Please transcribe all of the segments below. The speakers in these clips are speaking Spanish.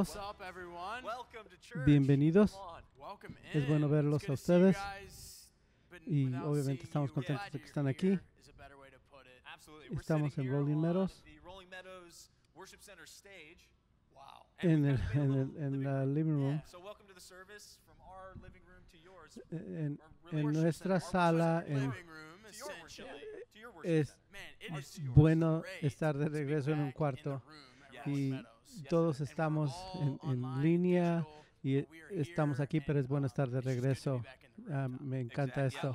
todos. Bienvenidos. Es bueno verlos a ustedes. Y obviamente estamos contentos de que están aquí. Estamos en Rolling Meadows. En la living room. En nuestra sala. Es bueno estar de regreso en un cuarto. Y todos estamos en línea y estamos aquí, pero es bueno estar de regreso. Me encanta esto.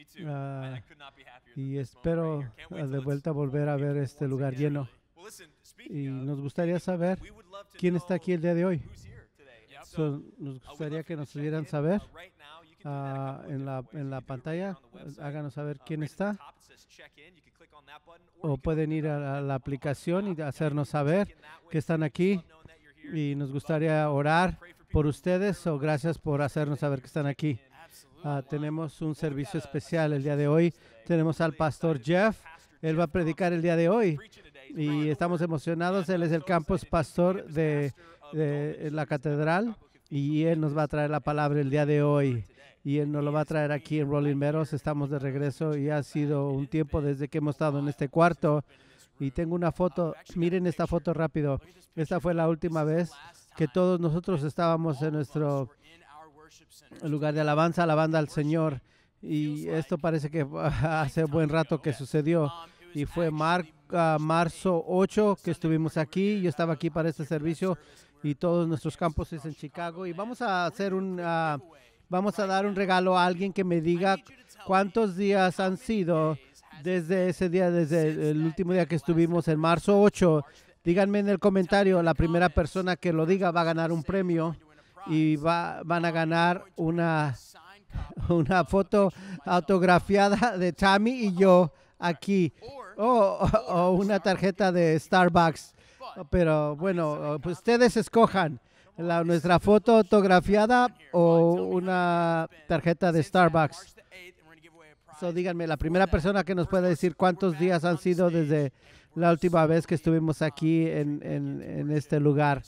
Y espero de vuelta volver a ver este lugar lleno. Y nos gustaría saber quién está aquí el día de hoy. Nos gustaría que nos pudieran saber en la pantalla. Háganos saber quién está. O pueden ir a la aplicación y hacernos saber que están aquí. Y nos gustaría orar por ustedes. O gracias por hacernos saber que están aquí. Tenemos un servicio especial el día de hoy. Tenemos al pastor Jeff. Él va a predicar el día de hoy. Y estamos emocionados. Él es el campus pastor de la catedral. Y él nos va a traer la palabra el día de hoy. Y él nos lo va a traer aquí en Rolling Meadows. Estamos de regreso y ha sido un tiempo desde que hemos estado en este cuarto. Y tengo una foto. Miren esta foto rápido. Esta fue la última vez que todos nosotros estábamos en nuestro lugar de alabanza, alabando al Señor. Y esto parece que hace buen rato que sucedió. Y fue marzo 8 que estuvimos aquí. Yo estaba aquí para este servicio y todos nuestros campos es en Chicago. Y vamos a hacer vamos a dar un regalo a alguien que me diga cuántos días han sido desde ese día, desde el último día que estuvimos en marzo 8. Díganme en el comentario, la primera persona que lo diga va a ganar un premio y van a ganar una foto autografiada de Tammy y yo aquí. O una tarjeta de Starbucks. Pero bueno, pues ustedes escojan nuestra foto autografiada o una tarjeta de Starbucks. Díganme, la primera persona que nos pueda decir cuántos días han sido desde la última vez que estuvimos aquí en este lugar.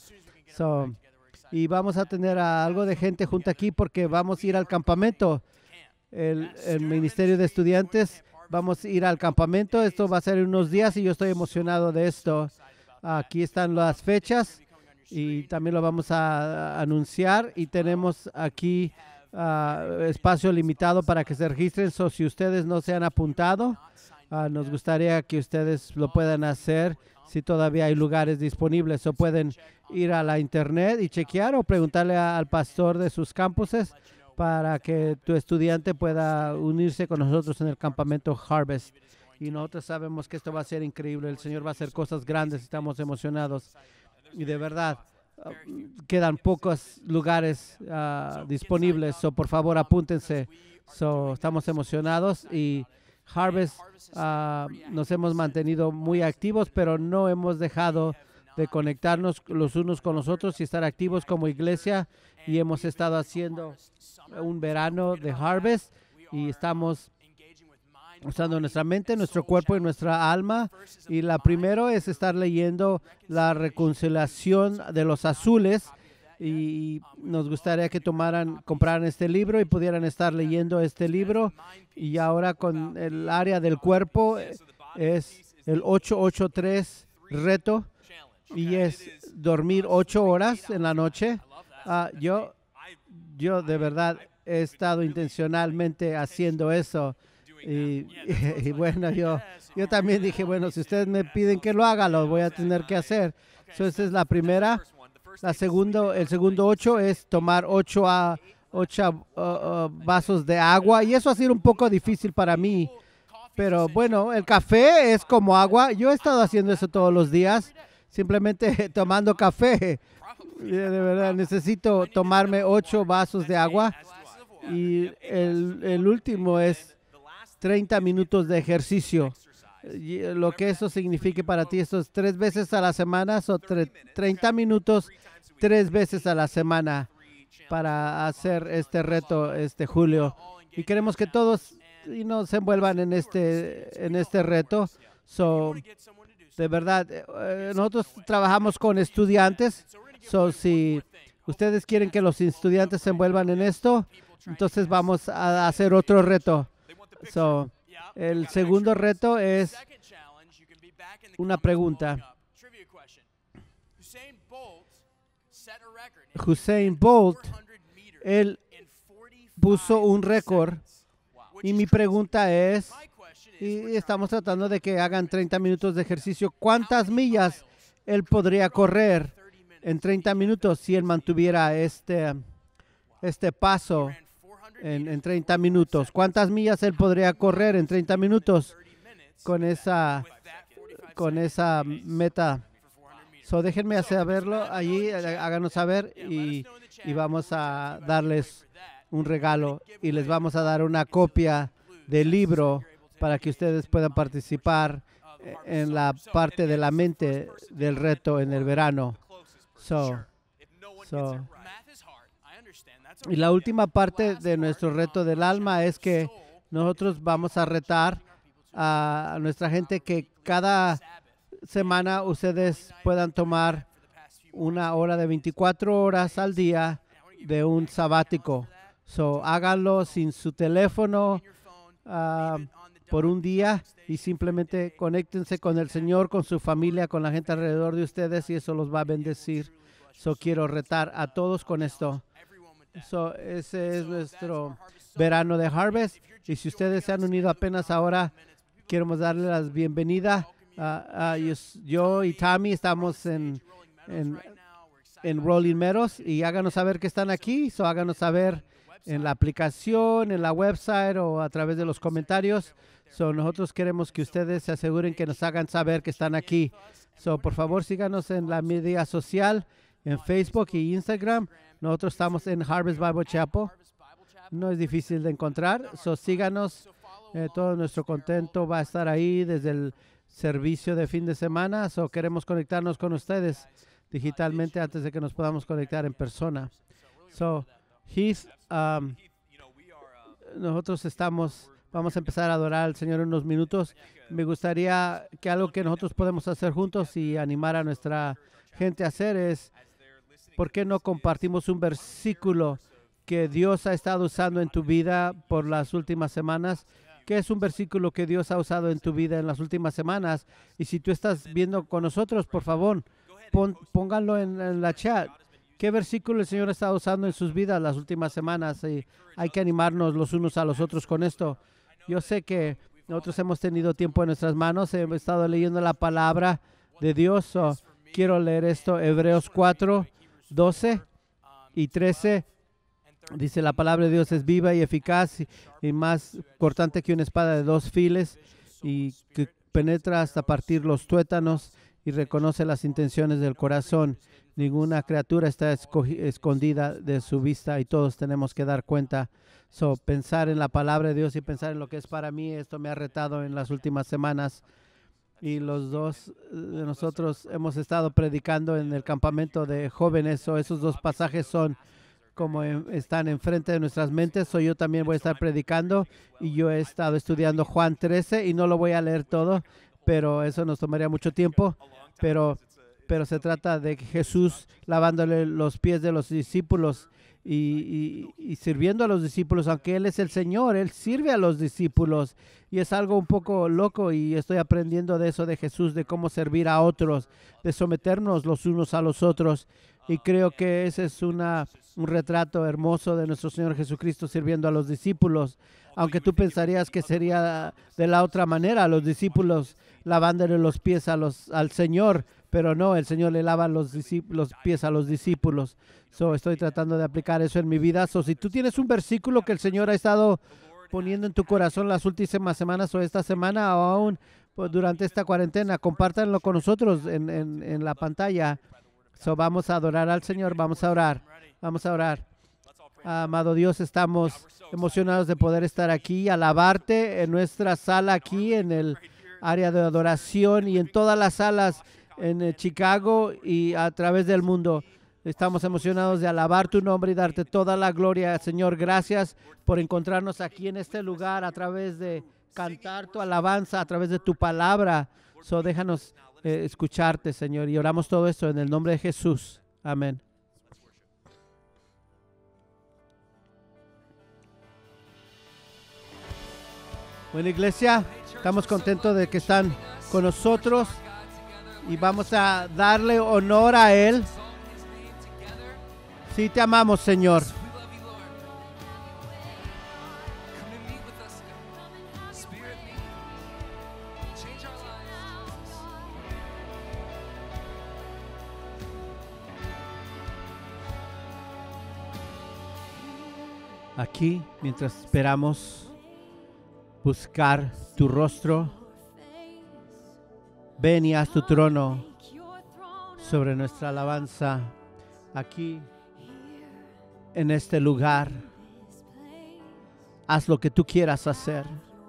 Y vamos a tener algo de gente junto aquí porque vamos a ir al campamento. El Ministerio de Estudiantes, vamos a ir al campamento. Esto va a ser en unos días y yo estoy emocionado de esto. Aquí están las fechas y también lo vamos a anunciar. Y tenemos aquí espacio limitado para que se registren. Si ustedes no se han apuntado, nos gustaría que ustedes lo puedan hacer si todavía hay lugares disponibles. O pueden ir a la internet y chequear o preguntarle al pastor de sus campuses para que tu estudiante pueda unirse con nosotros en el campamento Harvest. Y nosotros sabemos que esto va a ser increíble. El Señor va a hacer cosas grandes. Estamos emocionados. Y de verdad, quedan pocos lugares disponibles. Por favor, apúntense. Estamos emocionados. Y Harvest nos hemos mantenido muy activos, pero no hemos dejado de conectarnos los unos con los otros y estar activos como iglesia. Y hemos estado haciendo un verano de Harvest y estamos usando nuestra mente, nuestro cuerpo y nuestra alma. Y la primero es estar leyendo la reconciliación de los azules. Y nos gustaría que compraran este libro y pudieran estar leyendo este libro. Y ahora con el área del cuerpo es el 883 reto. Y es dormir 8 horas en la noche. Yo de verdad he estado intencionalmente haciendo eso. Y bueno, yo también dije, bueno, si ustedes me piden que lo haga, lo voy a tener que hacer. Esa es la primera. El segundo 8 es tomar 8 vasos de agua. Y eso ha sido un poco difícil para mí. Pero bueno, el café es como agua. Yo he estado haciendo eso todos los días. Simplemente tomando café. De verdad, necesito tomarme 8 vasos de agua. Y el último es 30 minutos de ejercicio. Lo que eso signifique para ti, eso es 3 veces a la semana, 30 minutos 3 veces a la semana para hacer este reto julio. Y queremos que todos se envuelvan en este reto. De verdad, nosotros trabajamos con estudiantes. So, si ustedes quieren que los estudiantes se envuelvan en esto, entonces vamos a hacer otro reto. So, el segundo reto es una pregunta. Usain Bolt, él puso un récord y mi pregunta es, y estamos tratando de que hagan 30 minutos de ejercicio, ¿cuántas millas él podría correr en 30 minutos si él mantuviera este paso en 30 minutos? ¿Cuántas millas él podría correr en 30 minutos con esa meta? So, déjenme saberlo allí, háganos saber y vamos a darles un regalo y les vamos a dar una copia del libro para que ustedes puedan participar en la parte de la mente del reto en el verano. Y la última parte de nuestro reto del alma es que nosotros vamos a retar a nuestra gente que cada semana ustedes puedan tomar una hora de 24 horas al día de un sabático. Háganlo sin su teléfono por un día y simplemente conéctense con el Señor, con su familia, con la gente alrededor de ustedes y eso los va a bendecir. Quiero retar a todos con esto. Ese es nuestro verano de Harvest y si ustedes se han unido apenas ahora, queremos darles la bienvenida. Yo y Tommy estamos en Rolling Meadows y háganos saber que están aquí. Háganos saber en la aplicación, en la website o a través de los comentarios. Nosotros queremos que ustedes se aseguren que nos hagan saber que están aquí. Por favor, síganos en la media social, en Facebook y Instagram. Nosotros estamos en Harvest Bible Chapel. No es difícil de encontrar. Síganos. Todo nuestro contento va a estar ahí desde el servicio de fin de semana. Queremos conectarnos con ustedes digitalmente antes de que nos podamos conectar en persona. Nosotros vamos a empezar a adorar al Señor en unos minutos. Me gustaría que algo que nosotros podemos hacer juntos y animar a nuestra gente a hacer es, ¿por qué no compartimos un versículo que Dios ha estado usando en tu vida por las últimas semanas? ¿Qué es un versículo que Dios ha usado en tu vida en las últimas semanas? Y si tú estás viendo con nosotros, por favor, pónganlo en la chat. ¿Qué versículo el Señor ha estado usando en sus vidas las últimas semanas? Y hay que animarnos los unos a los otros con esto. Yo sé que nosotros hemos tenido tiempo en nuestras manos. Hemos estado leyendo la palabra de Dios. Quiero leer esto. Hebreos 4, 12 y 13. Dice, la palabra de Dios es viva y eficaz y más cortante que una espada de dos files y que penetra hasta partir los tuétanos y reconoce las intenciones del corazón. Ninguna criatura está escondida de su vista y todos tenemos que dar cuenta. Pensar en la palabra de Dios y pensar en lo que es para mí, esto me ha retado en las últimas semanas. Y los dos de nosotros hemos estado predicando en el campamento de jóvenes. Esos dos pasajes son como están enfrente de nuestras mentes. Yo también voy a estar predicando y yo he estado estudiando Juan 13 y no lo voy a leer todo, pero eso nos tomaría mucho tiempo. Pero se trata de Jesús lavándole los pies de los discípulos y sirviendo a los discípulos, aunque Él es el Señor, Él sirve a los discípulos y es algo un poco loco y estoy aprendiendo de eso de Jesús, de cómo servir a otros, de someternos los unos a los otros y creo que ese es un retrato hermoso de nuestro Señor Jesucristo sirviendo a los discípulos, aunque tú pensarías que sería de la otra manera, los discípulos lavándole los pies al Señor, pero no, el Señor le lava los pies a los discípulos. Estoy tratando de aplicar eso en mi vida. Si tú tienes un versículo que el Señor ha estado poniendo en tu corazón las últimas semanas o esta semana o aún durante esta cuarentena, compártanlo con nosotros en la pantalla. Vamos a adorar al Señor, vamos a orar. Amado Dios, estamos emocionados de poder estar aquí, alabarte en nuestra sala aquí, en el área de adoración y en todas las salas en Chicago y a través del mundo. Estamos emocionados de alabar tu nombre y darte toda la gloria. Señor, gracias por encontrarnos aquí en este lugar a través de cantar tu alabanza, a través de tu palabra. Déjanos escucharte, Señor, y oramos todo esto en el nombre de Jesús. Amén. Bueno, iglesia, estamos contentos de que están con nosotros y vamos a darle honor a Él. Sí, te amamos, Señor. Aquí, mientras esperamos buscar tu rostro, ven y haz tu trono sobre nuestra alabanza aquí en este lugar. Haz lo que tú quieras hacer.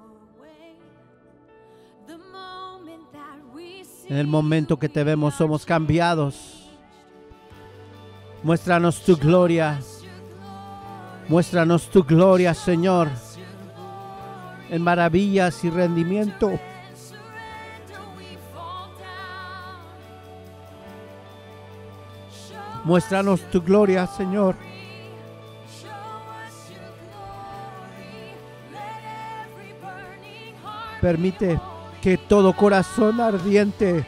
En el momento que te vemos somos cambiados. Muéstranos tu gloria. Muéstranos tu gloria, Señor, en maravillas y rendimiento. Muéstranos tu gloria, Señor. Permite que todo corazón ardiente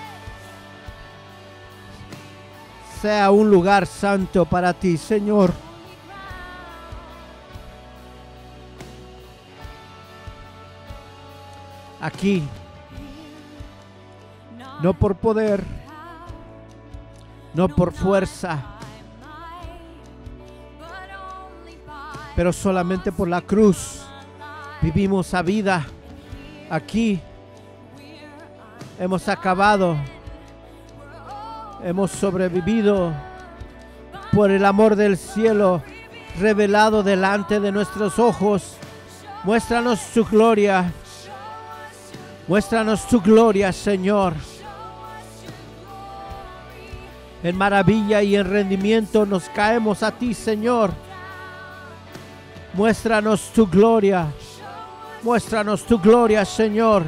sea un lugar santo para ti, Señor. Aquí, no por poder, no por fuerza, pero solamente por la cruz vivimos a vida. Aquí hemos acabado, hemos sobrevivido por el amor del cielo revelado delante de nuestros ojos. Muéstranos tu gloria. Muéstranos tu gloria, Señor. En maravilla y en rendimiento nos caemos a ti, Señor. Muéstranos tu gloria. Muéstranos tu gloria, Señor.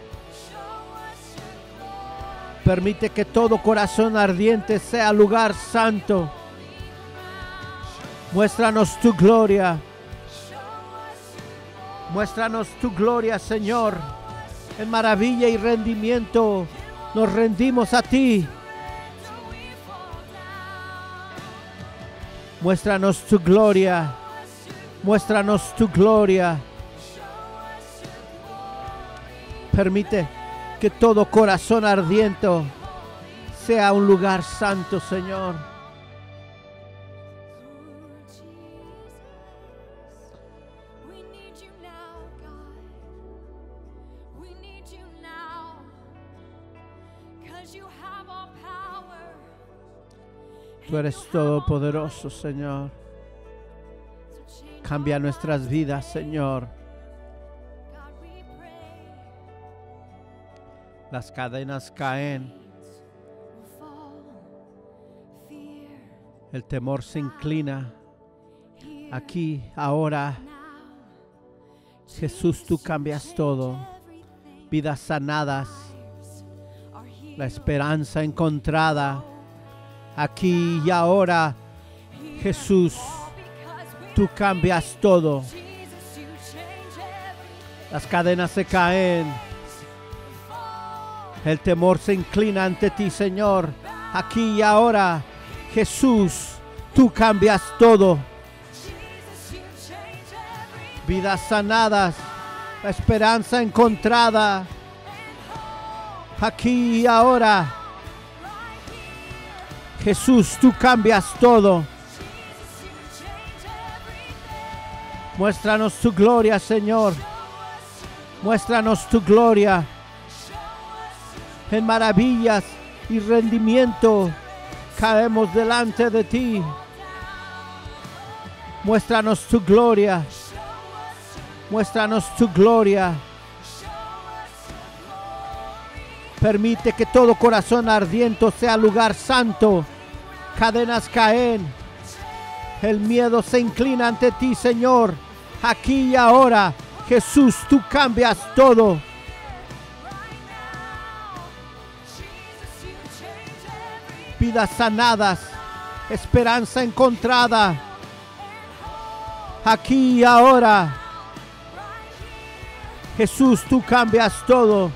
Permite que todo corazón ardiente sea lugar santo. Muéstranos tu gloria. Muéstranos tu gloria, Señor. En maravilla y rendimiento nos rendimos a ti. Muéstranos tu gloria. Muéstranos tu gloria. Permite que todo corazón ardiente sea un lugar santo, Señor. Tú eres todopoderoso, Señor. Cambia nuestras vidas, Señor. Las cadenas caen. El temor se inclina. Aquí, ahora. Jesús, tú cambias todo. Vidas sanadas. La esperanza encontrada. Aquí y ahora, Jesús, tú cambias todo. Las cadenas se caen. El temor se inclina ante ti, Señor. Aquí y ahora, Jesús, tú cambias todo. Vidas sanadas, la esperanza encontrada. Aquí y ahora, Jesús, tú cambias todo. Muéstranos tu gloria, Señor. Muéstranos tu gloria. En maravillas y rendimiento caemos delante de ti. Muéstranos tu gloria. Muéstranos tu gloria. Permite que todo corazón ardiente sea lugar santo. Cadenas caen. El miedo se inclina ante ti, Señor. Aquí y ahora, Jesús, tú cambias todo. Vidas sanadas, esperanza encontrada. Aquí y ahora. Jesús, tú cambias todo.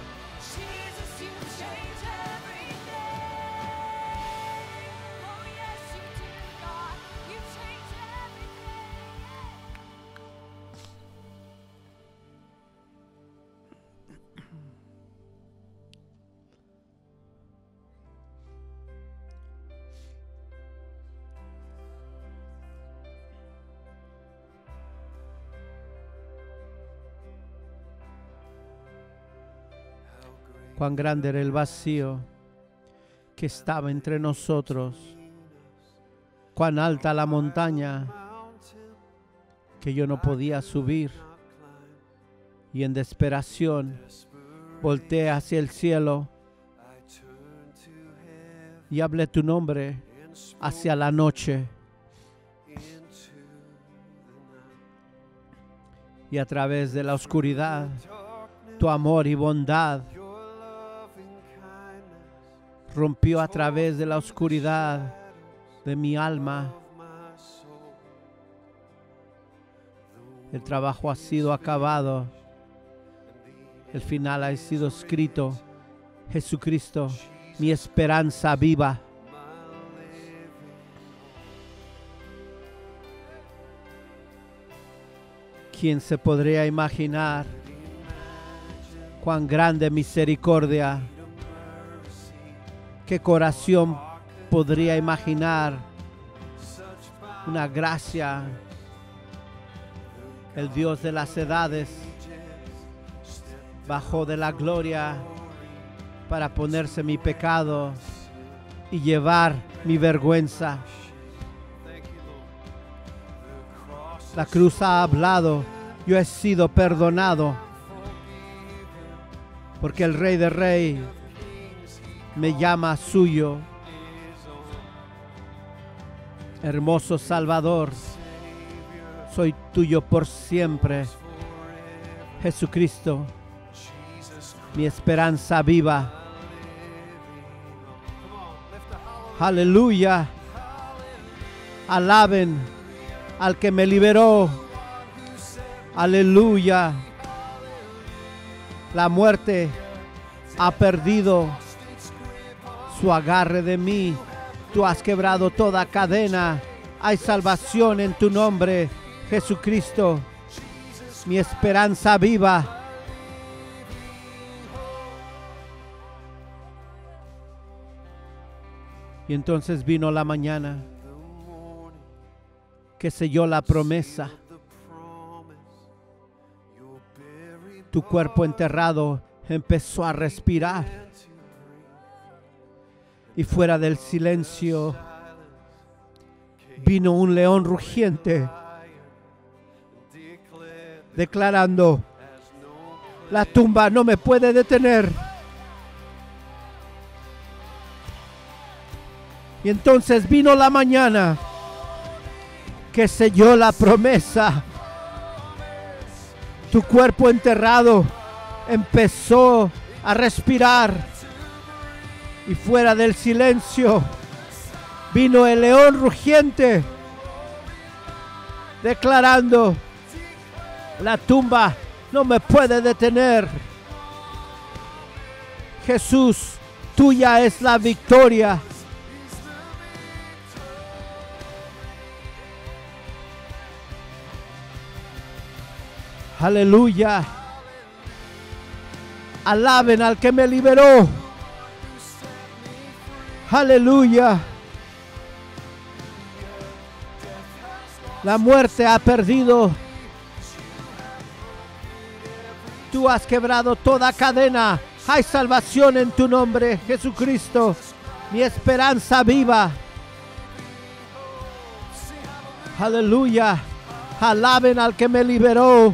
Cuán grande era el vacío que estaba entre nosotros. Cuán alta la montaña que yo no podía subir. Y en desesperación volteé hacia el cielo y hablé tu nombre hacia la noche. Y a través de la oscuridad, tu amor y bondad rompió a través de la oscuridad de mi alma. El trabajo ha sido acabado. El final ha sido escrito. Jesucristo, mi esperanza viva. ¿Quién se podría imaginar cuán grande misericordia? ¿Qué corazón podría imaginar una gracia? El Dios de las edades bajó de la gloria para ponerse mi pecado y llevar mi vergüenza. La cruz ha hablado, yo he sido perdonado, porque el Rey de Reyes me llama suyo. Hermoso Salvador, soy tuyo por siempre. Jesucristo, mi esperanza viva. Aleluya. Alaben al que me liberó. Aleluya. La muerte ha perdido su agarre de mí. Tú has quebrado toda cadena. Hay salvación en tu nombre, Jesucristo, mi esperanza viva. Y entonces vino la mañana que selló la promesa. Tu cuerpo enterrado empezó a respirar. Y fuera del silencio vino un león rugiente, declarando: la tumba no me puede detener. Y entonces vino la mañana que selló la promesa. Tu cuerpo enterrado empezó a respirar. Y fuera del silencio vino el león rugiente, declarando: la tumba no me puede detener. Jesús, tuya es la victoria. Aleluya. Alaben al que me liberó. Aleluya. La muerte ha perdido. Tú has quebrado toda cadena. Hay salvación en tu nombre, Jesucristo, mi esperanza viva. Aleluya. Alaben al que me liberó.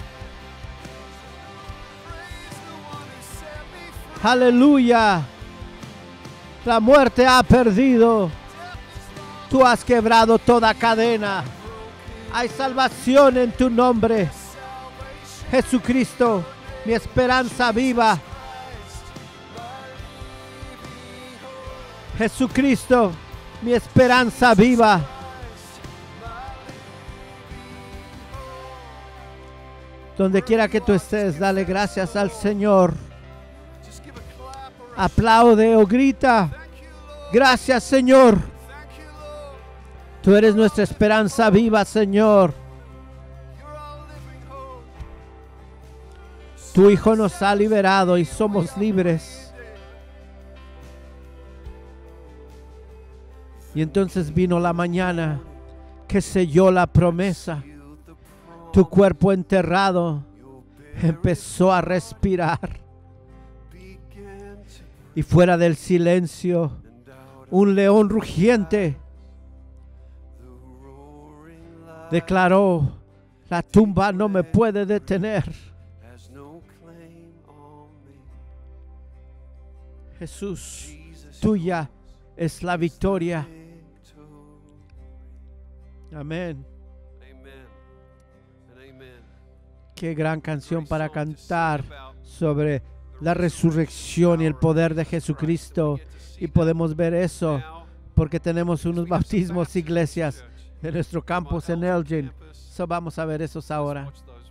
Aleluya. La muerte ha perdido. Tú has quebrado toda cadena. Hay salvación en tu nombre, Jesucristo, mi esperanza viva. Jesucristo, mi esperanza viva. Donde quiera que tú estés, dale gracias al Señor. Aplaude o grita. Gracias, Señor. Tú eres nuestra esperanza viva, Señor. Tu Hijo nos ha liberado y somos libres. Y entonces vino la mañana que selló la promesa. Tu cuerpo enterrado empezó a respirar. Y fuera del silencio, un león rugiente declaró: la tumba no me puede detener. Jesús, tuya es la victoria. Amén. Qué gran canción para cantar sobre la resurrección y el poder de Jesucristo. Y podemos ver eso porque tenemos unos bautismos, iglesias, en nuestro campus en Elgin. Vamos a ver esos ahora.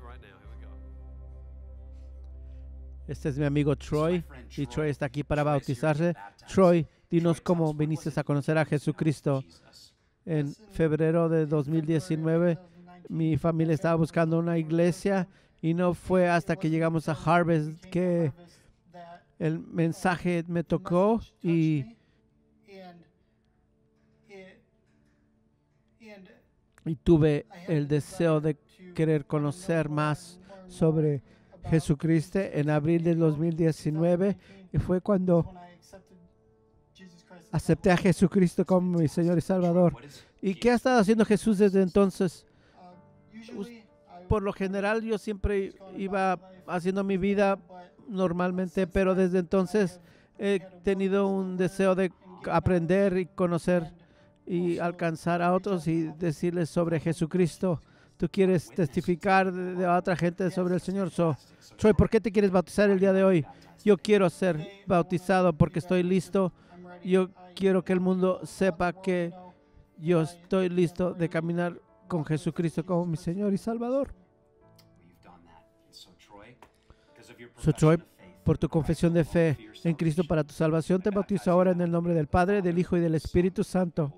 Este es mi amigo Troy, y Troy está aquí para bautizarse. Troy, dinos cómo viniste a conocer a Jesucristo. En febrero de 2019, mi familia estaba buscando una iglesia y no fue hasta que llegamos a Harvest que el mensaje me tocó y tuve el deseo de querer conocer más sobre Jesucristo en abril del 2019, y fue cuando acepté a Jesucristo como mi Señor y Salvador. ¿Y qué ha estado haciendo Jesús desde entonces? Por lo general yo siempre iba haciendo mi vida normalmente, pero desde entonces he tenido un deseo de aprender y conocer y alcanzar a otros y decirles sobre Jesucristo. Tú quieres testificar de otra gente sobre el Señor. Troy, ¿por qué te quieres bautizar el día de hoy? Yo quiero ser bautizado porque estoy listo. Yo quiero que el mundo sepa que yo estoy listo de caminar con Jesucristo como mi Señor y Salvador. Troy, por tu confesión de fe en Cristo para tu salvación, te bautizo ahora en el nombre del Padre, del Hijo y del Espíritu Santo.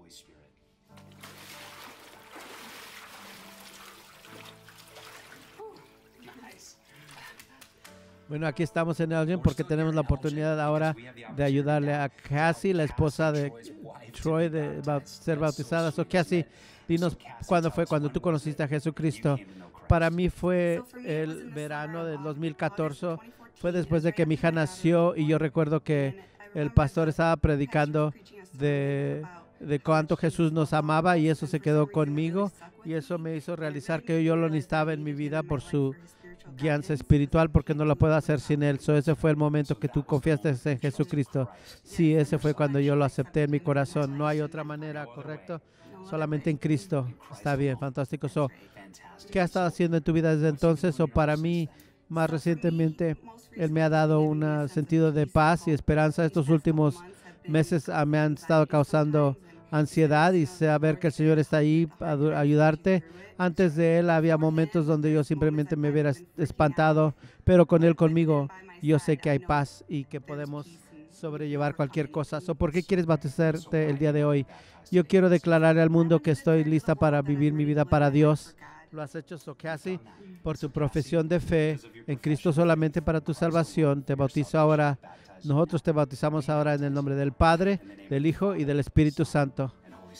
Bueno, aquí estamos en Elgin porque tenemos la oportunidad ahora de ayudarle a Cassie, la esposa de Troy, de ser bautizada. Cassie, dinos cuándo fue cuando tú conociste a Jesucristo. Para mí fue el verano del 2014. Fue después de que mi hija nació y yo recuerdo que el pastor estaba predicando de cuánto Jesús nos amaba, y eso se quedó conmigo y eso me hizo realizar que yo lo necesitaba en mi vida por su guianza espiritual, porque no lo puedo hacer sin él. Ese fue el momento que tú confiaste en Jesucristo. Sí, ese fue cuando yo lo acepté en mi corazón. No hay otra manera, ¿correcto? Solamente en Cristo. Está bien, fantástico. ¿Qué ha estado haciendo en tu vida desde entonces? Para mí, más recientemente, Él me ha dado un sentido de paz y esperanza. Estos últimos meses me han estado causando ansiedad y saber que el Señor está ahí para ayudarte. Antes de Él había momentos donde yo simplemente me hubiera espantado, pero con Él conmigo yo sé que hay paz y que podemos sobrellevar cualquier cosa. ¿Por qué quieres bautizarte el día de hoy? Yo quiero declararle al mundo que estoy lista para vivir mi vida para Dios. Lo has hecho, Cassie, por tu profesión de fe en Cristo solamente para tu salvación. Te bautizo ahora. Nosotros te bautizamos ahora en el nombre del Padre, del Hijo y del Espíritu Santo.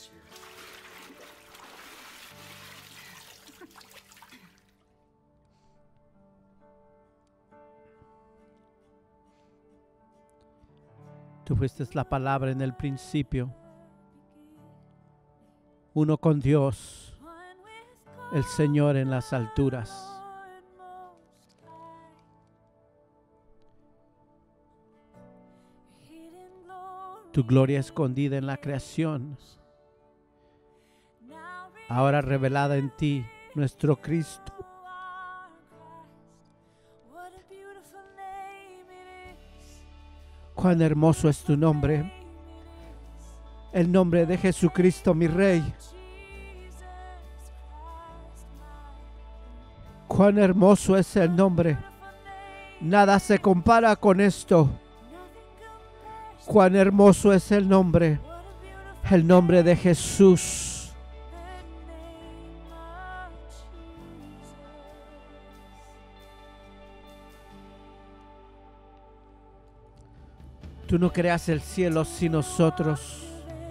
Tú fuiste la palabra en el principio, uno con Dios, el Señor en las alturas. Tu gloria escondida en la creación, ahora revelada en ti, nuestro Cristo. Cuán hermoso es tu nombre. El nombre de Jesucristo, mi Rey. Cuán hermoso es el nombre. Nada se compara con esto. Cuán hermoso es el nombre de Jesús. Tú no creas el cielo sin nosotros.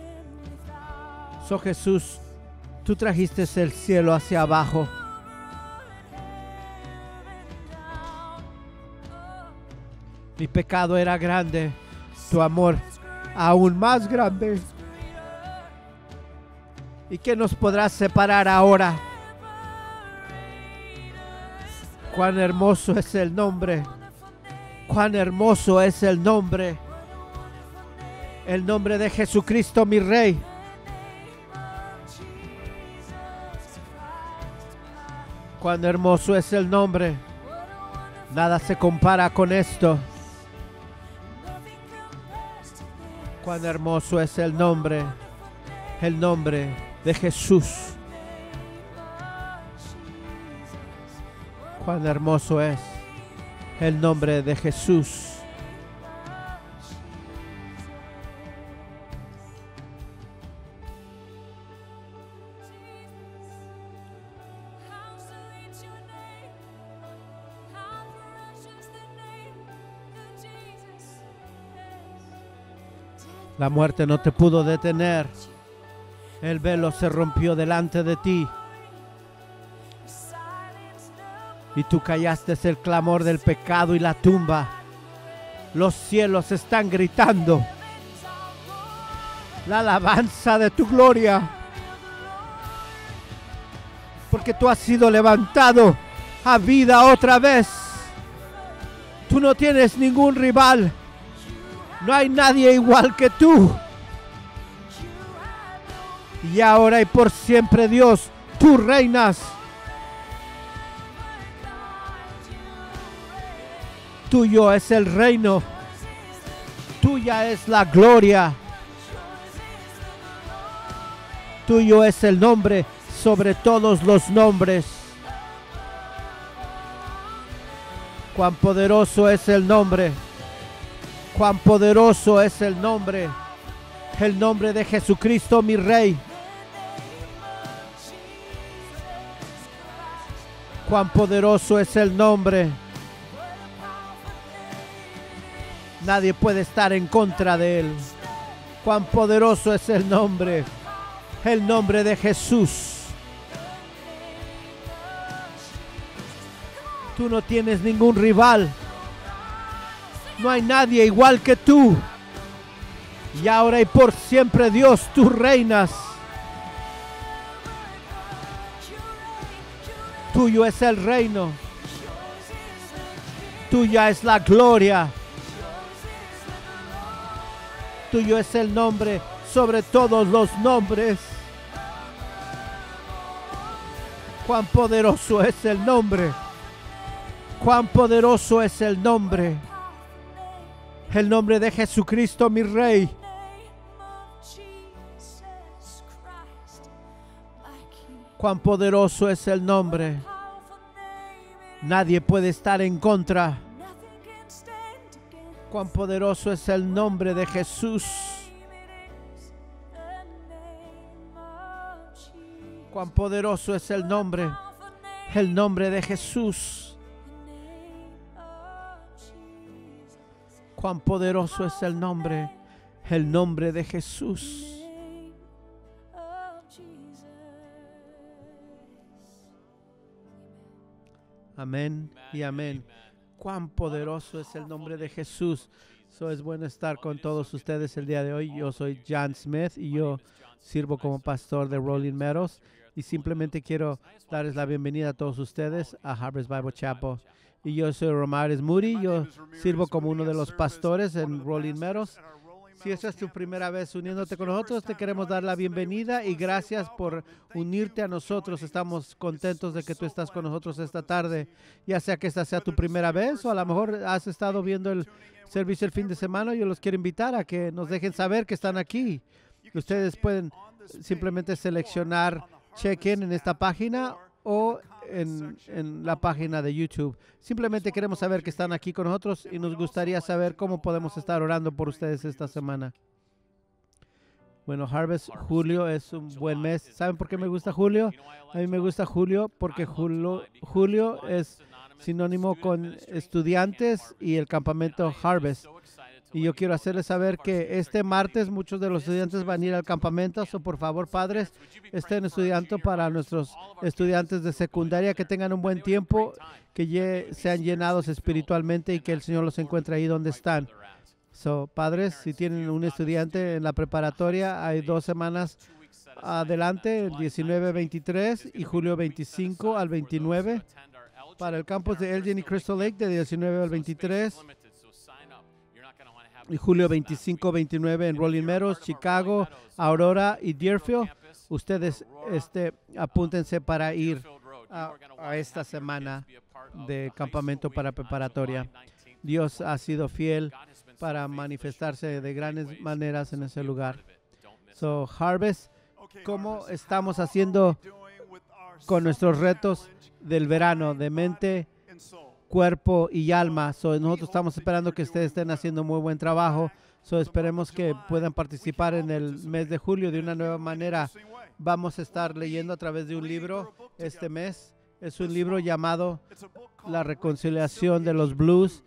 So Jesús, tú trajiste el cielo hacia abajo. Mi pecado era grande, tu amor aún más grande. ¿Y qué nos podrá separar ahora? Cuán hermoso es el nombre. Cuán hermoso es el nombre. El nombre de Jesucristo, mi Rey. Cuán hermoso es el nombre. Nada se compara con esto. Cuán hermoso es el nombre de Jesús. Cuán hermoso es el nombre de Jesús. La muerte no te pudo detener. El velo se rompió delante de ti. Y tú callaste el clamor del pecado y la tumba. Los cielos están gritando la alabanza de tu gloria. Porque tú has sido levantado a vida otra vez. Tú no tienes ningún rival. No hay nadie igual que tú. Y ahora y por siempre, Dios, tú reinas. Tuyo es el reino. Tuya es la gloria. Tuyo es el nombre sobre todos los nombres. Cuán poderoso es el nombre. Cuán poderoso es el nombre de Jesucristo, mi Rey. Cuán poderoso es el nombre. Nadie puede estar en contra de él. Cuán poderoso es el nombre de Jesús. Tú no tienes ningún rival. No hay nadie igual que tú. Y ahora y por siempre, Dios, tú reinas. Tuyo es el reino. Tuya es la gloria. Tuyo es el nombre sobre todos los nombres. Cuán poderoso es el nombre. Cuán poderoso es el nombre. El nombre de Jesucristo, mi Rey. Cuán poderoso es el nombre. Nadie puede estar en contra. Cuán poderoso es el nombre de Jesús. Cuán poderoso es el nombre de Jesús. Cuán poderoso es el nombre de Jesús. Amén y amén. Cuán poderoso es el nombre de Jesús. Es bueno estar con todos ustedes el día de hoy. Yo soy John Smith y yo sirvo como pastor de Rolling Meadows. Y simplemente quiero darles la bienvenida a todos ustedes a Harvest Bible Chapel. Y yo soy Romares Moody. Yo sirvo como uno de los pastores en Rolling Meadows. Si esta es tu primera vez uniéndote con nosotros, te queremos dar la bienvenida y gracias por unirte a nosotros. Estamos contentos de que tú estás con nosotros esta tarde, ya sea que esta sea tu primera vez o a lo mejor has estado viendo el servicio el fin de semana. Yo los quiero invitar a que nos dejen saber que están aquí Ustedes pueden simplemente seleccionar check-in en esta página o en la página de YouTube. Simplemente queremos saber que están aquí con nosotros y nos gustaría saber cómo podemos estar orando por ustedes esta semana. Bueno, Harvest, julio es un buen mes. ¿Saben por qué me gusta julio? A mí me gusta julio porque julio es sinónimo con estudiantes y el campamento Harvest. Y yo quiero hacerles saber que este martes muchos de los estudiantes van a ir al campamento. So, por favor, padres, estén estudiando para nuestros estudiantes de secundaria, que tengan un buen tiempo, que sean llenados espiritualmente y que el Señor los encuentre ahí donde están. So, padres, si tienen un estudiante en la preparatoria, hay 2 semanas adelante, el 19-23 y julio 25 al 29. Para el campus de Elgin y Crystal Lake, de 19 al 23. Y julio 25-29 en Rolling Meadows, Chicago, Aurora y Deerfield. Ustedes apúntense para ir a esta semana de campamento para preparatoria. Dios ha sido fiel para manifestarse de grandes maneras en ese lugar. So, Harvest, ¿cómo estamos haciendo con nuestros retos del verano de mente, cuerpo y alma? So, nosotros estamos esperando que ustedes estén haciendo muy buen trabajo. So, esperemos que puedan participar en el mes de julio de una nueva manera. Vamos a estar leyendo a través de un libro este mes. Es un libro llamado La reconciliación de los blues.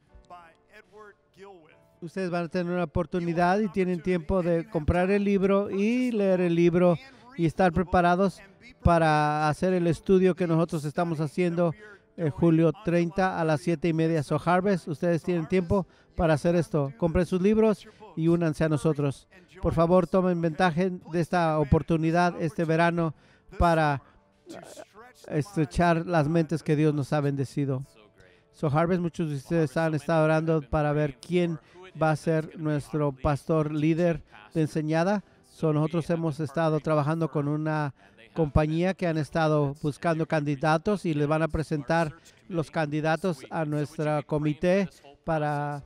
Ustedes van a tener una oportunidad y tienen tiempo de comprar el libro y leer el libro y estar preparados para hacer el estudio que nosotros estamos haciendo julio 30 a las 7:30. So, Harvest, ustedes tienen tiempo para hacer esto. Compren sus libros y únanse a nosotros. Por favor, tomen ventaja de esta oportunidad este verano para estrechar las mentes que Dios nos ha bendecido. So, Harvest, muchos de ustedes han estado orando para ver quién va a ser nuestro pastor líder de enseñada. So, nosotros hemos estado trabajando con una compañía que han estado buscando candidatos y les van a presentar los candidatos a nuestro comité para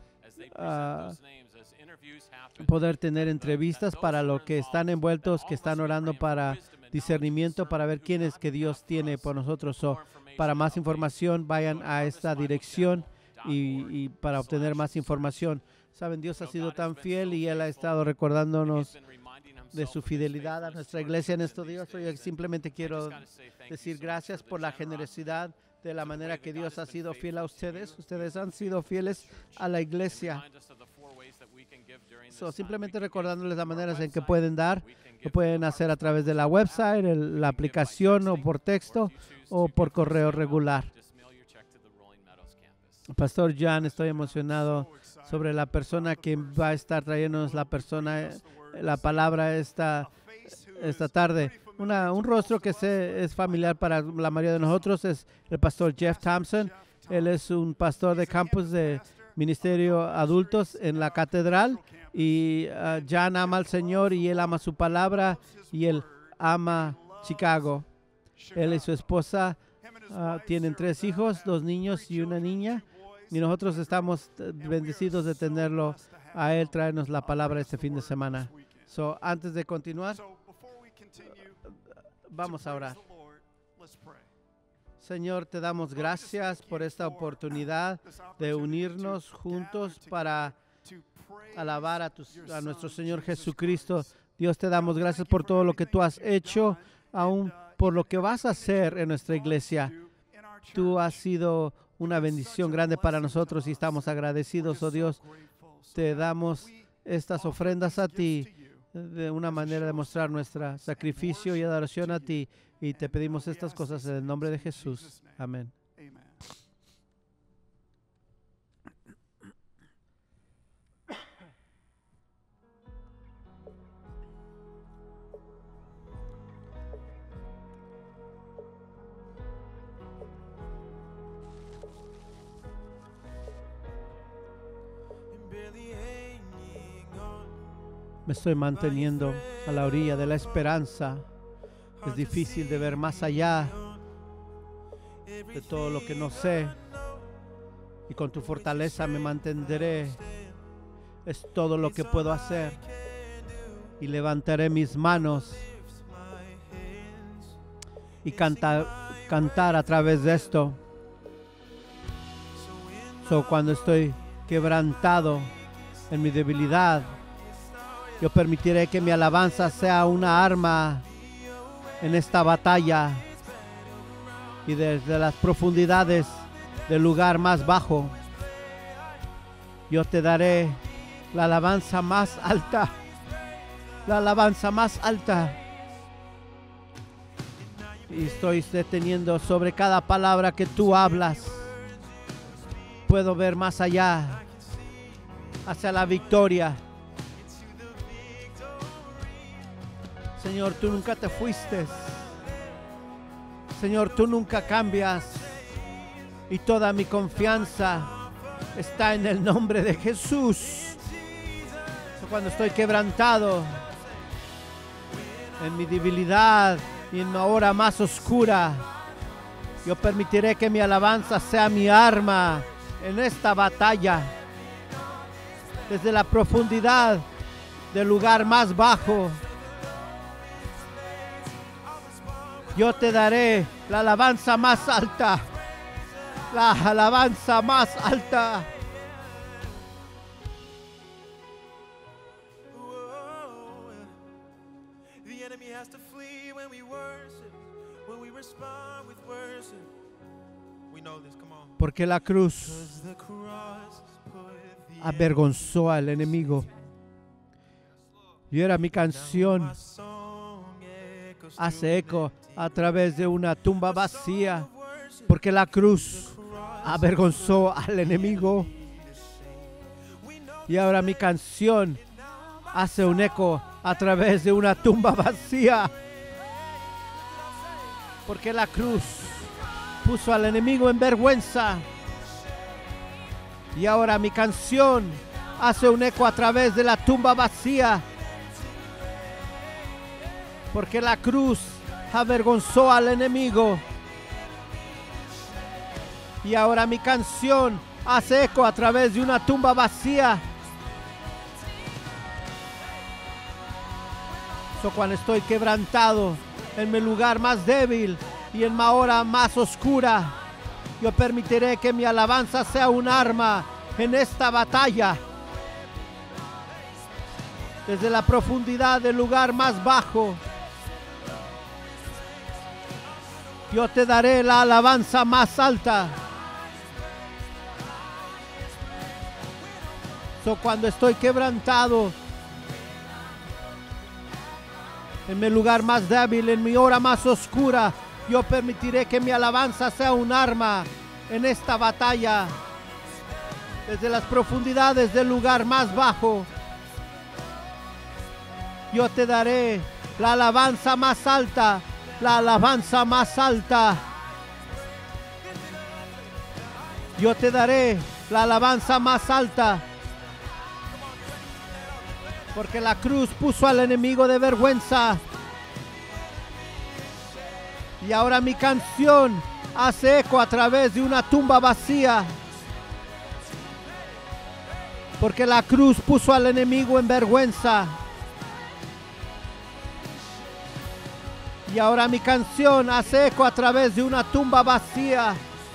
poder tener entrevistas para los que están envueltos, que están orando para discernimiento, para ver quién es que Dios tiene por nosotros. So, para más información, vayan a esta dirección y para obtener más información. Saben, Dios ha sido tan fiel y Él ha estado recordándonos de su fidelidad a nuestra iglesia en estos días. Yo simplemente quiero decir gracias por la generosidad de la manera que Dios ha sido fiel a ustedes. Ustedes han sido fieles a la iglesia. So, simplemente recordándoles las maneras en que pueden dar. Lo pueden hacer a través de la website, la aplicación, o por texto o por correo regular. Pastor John, estoy emocionado sobre la persona que va a estar trayéndonos la palabra esta tarde. Un rostro que es familiar para la mayoría de nosotros es el pastor Jeff Thompson. Él es un pastor de campus de ministerio adultos en la catedral. Y John ama al Señor y él ama su palabra y él ama Chicago. Él y su esposa tienen 3 hijos, 2 niños y una niña. Y nosotros estamos bendecidos de tenerlo a él traernos la palabra este fin de semana. So, antes de continuar, vamos a orar. Señor, te damos gracias por esta oportunidad de unirnos juntos para alabar a nuestro Señor Jesucristo. Dios, te damos gracias por todo lo que tú has hecho, aún por lo que vas a hacer en nuestra iglesia. Tú has sido una bendición grande para nosotros y estamos agradecidos, oh Dios. Te damos estas ofrendas a ti de una manera de mostrar nuestro sacrificio y adoración a ti. Y te pedimos estas cosas en el nombre de Jesús. Amén. Me estoy manteniendo a la orilla de la esperanza. Es difícil de ver más allá de todo lo que no sé. Y con tu fortaleza me mantendré. Es todo lo que puedo hacer. y levantaré mis manos y cantar a través de esto. Cuando estoy quebrantado en mi debilidad, yo permitiré que mi alabanza sea una arma en esta batalla, y desde las profundidades del lugar más bajo yo te daré la alabanza más alta, la alabanza más alta. Y estoy deteniendo sobre cada palabra que tú hablas. Puedo ver más allá, hacia la victoria. Señor, tú nunca te fuiste. Señor, tú nunca cambias. Y toda mi confianza está en el nombre de Jesús. Cuando estoy quebrantado en mi debilidad y en mi hora más oscura, yo permitiré que mi alabanza sea mi arma en esta batalla. Desde la profundidad del lugar más bajo, yo te daré la alabanza más alta, la alabanza más alta. Porque la cruz avergonzó al enemigo. Y ahora mi canción hace eco a través de una tumba vacía, porque la cruz avergonzó al enemigo. Y ahora mi canción hace un eco a través de una tumba vacía, porque la cruz puso al enemigo en vergüenza. Y ahora mi canción hace un eco a través de la tumba vacía, porque la cruz avergonzó al enemigo. Y ahora mi canción hace eco a través de una tumba vacía. Cuando estoy quebrantado en mi lugar más débil y en mi hora más oscura, yo permitiré que mi alabanza sea un arma en esta batalla. Desde la profundidad del lugar más bajo, yo te daré la alabanza más alta. Cuando estoy quebrantado en mi lugar más débil, en mi hora más oscura, yo permitiré que mi alabanza sea un arma en esta batalla. Desde las profundidades del lugar más bajo, yo te daré la alabanza más alta, la alabanza más alta. Yo te daré la alabanza más alta, porque la cruz puso al enemigo de vergüenza. Y ahora mi canción hace eco a través de una tumba vacía, porque la cruz puso al enemigo en vergüenza. Y ahora mi canción hace eco a través de una tumba vacía.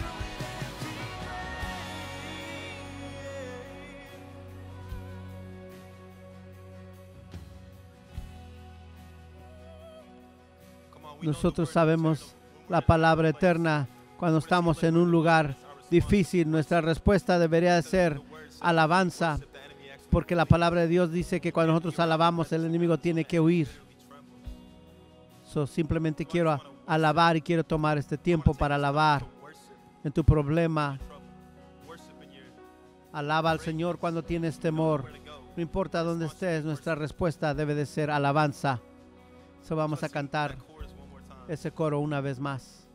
Nosotros sabemos la palabra eterna. Cuando estamos en un lugar difícil, nuestra respuesta debería ser alabanza, porque la palabra de Dios dice que cuando nosotros alabamos, el enemigo tiene que huir. Simplemente quiero alabar y quiero tomar este tiempo para alabar en tu problema. Alaba al Señor cuando tienes temor. No importa dónde estés, nuestra respuesta debe de ser alabanza. Vamos a cantar ese coro una vez más.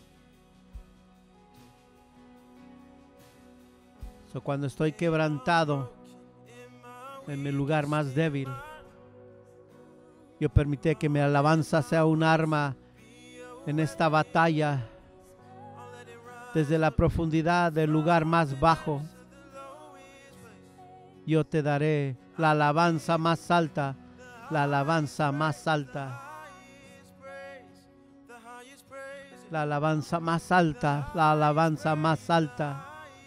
Cuando estoy quebrantado en mi lugar más débil, yo permití que mi alabanza sea un arma en esta batalla. Desde la profundidad del lugar más bajo, yo te daré la alabanza más alta, la alabanza más alta. La alabanza más alta, la alabanza más alta.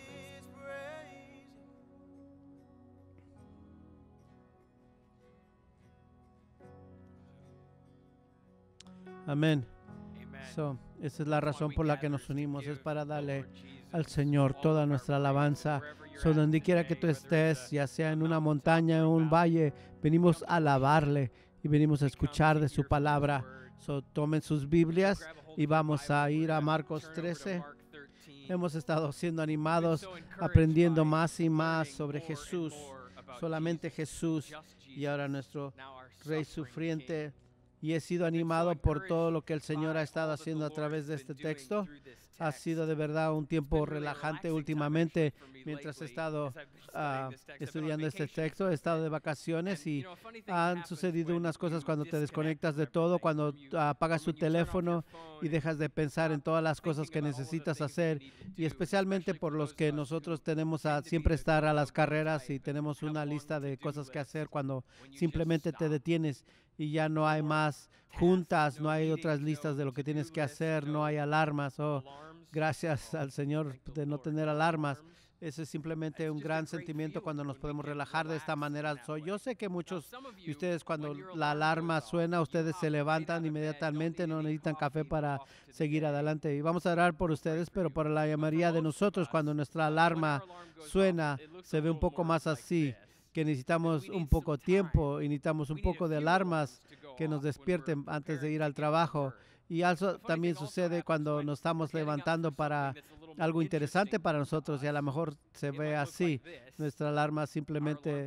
Amén. Esa es la razón por la que nos unimos, es para darle al Señor toda nuestra alabanza. Donde quiera que tú estés, ya sea en una montaña, en un valle, venimos a alabarle y venimos a escuchar de su palabra. Tomen sus Biblias y vamos a ir a Marcos 13. Hemos estado siendo animados, aprendiendo más y más sobre Jesús, solamente Jesús, y ahora nuestro Rey sufriente. Y he sido animado por todo lo que el Señor ha estado haciendo a través de este texto. Ha sido de verdad un tiempo relajante últimamente mientras he estado estudiando este texto. He estado de vacaciones y han sucedido unas cosas cuando te desconectas de todo, cuando apagas tu teléfono y dejas de pensar en todas las cosas que necesitas hacer, y especialmente por los que nosotros tenemos a siempre estar a las carreras y tenemos una lista de cosas que hacer, cuando simplemente te detienes y ya no hay más juntas, no hay otras listas de lo que tienes que hacer, no hay alarmas. Gracias al Señor de no tener alarmas. Ese es simplemente un gran sentimiento cuando nos podemos relajar de esta manera. Yo sé que muchos de ustedes, cuando la alarma suena, ustedes se levantan inmediatamente, no necesitan café para seguir adelante. Y vamos a orar por ustedes, pero por la mayoría de nosotros, cuando nuestra alarma suena, se ve un poco más así, que necesitamos un poco de tiempo y necesitamos un poco de alarmas que nos despierten antes de ir al trabajo. Y eso también sucede cuando nos estamos levantando para algo interesante para nosotros, y a lo mejor se ve así. Nuestra alarma simplemente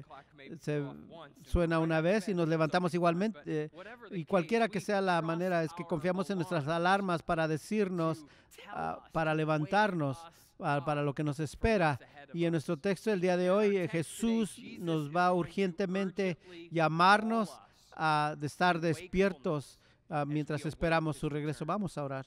suena una vez y nos levantamos igualmente. Y cualquiera que sea la manera, es que confiamos en nuestras alarmas para decirnos, para levantarnos, para lo que nos espera. Y en nuestro texto el día de hoy, Jesús nos va urgentemente llamarnos a estar despiertos mientras esperamos su regreso. Vamos a orar.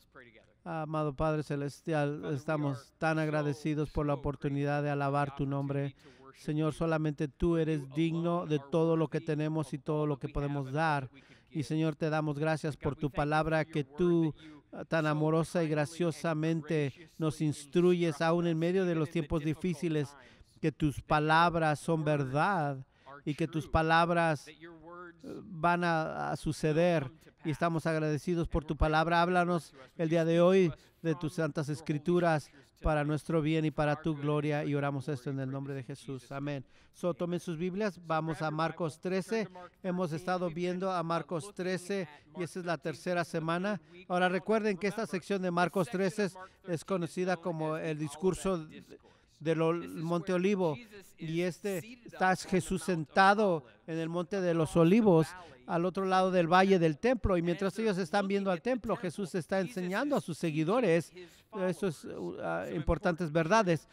Amado Padre Celestial, estamos tan agradecidos por la oportunidad de alabar tu nombre. Señor, solamente tú eres digno de todo lo que tenemos y todo lo que podemos dar. Y Señor, te damos gracias por tu palabra, que tú tan amorosa y graciosamente nos instruyes aún en medio de los tiempos difíciles, que tus palabras son verdad y que tus palabras van a suceder. Y estamos agradecidos por tu palabra. Háblanos el día de hoy de tus santas escrituras para nuestro bien y para tu gloria, y oramos esto en el nombre de Jesús. Amén. Tomen sus Biblias, vamos a Marcos 13. Hemos estado viendo a Marcos 13 y esta es la tercera semana. Ahora recuerden que esta sección de Marcos 13 es conocida como el discurso del Monte Olivo, y está Jesús sentado en el Monte de los Olivos al otro lado del valle del templo, y mientras ellos están viendo al templo, Jesús está enseñando a sus seguidores esas importantes verdades.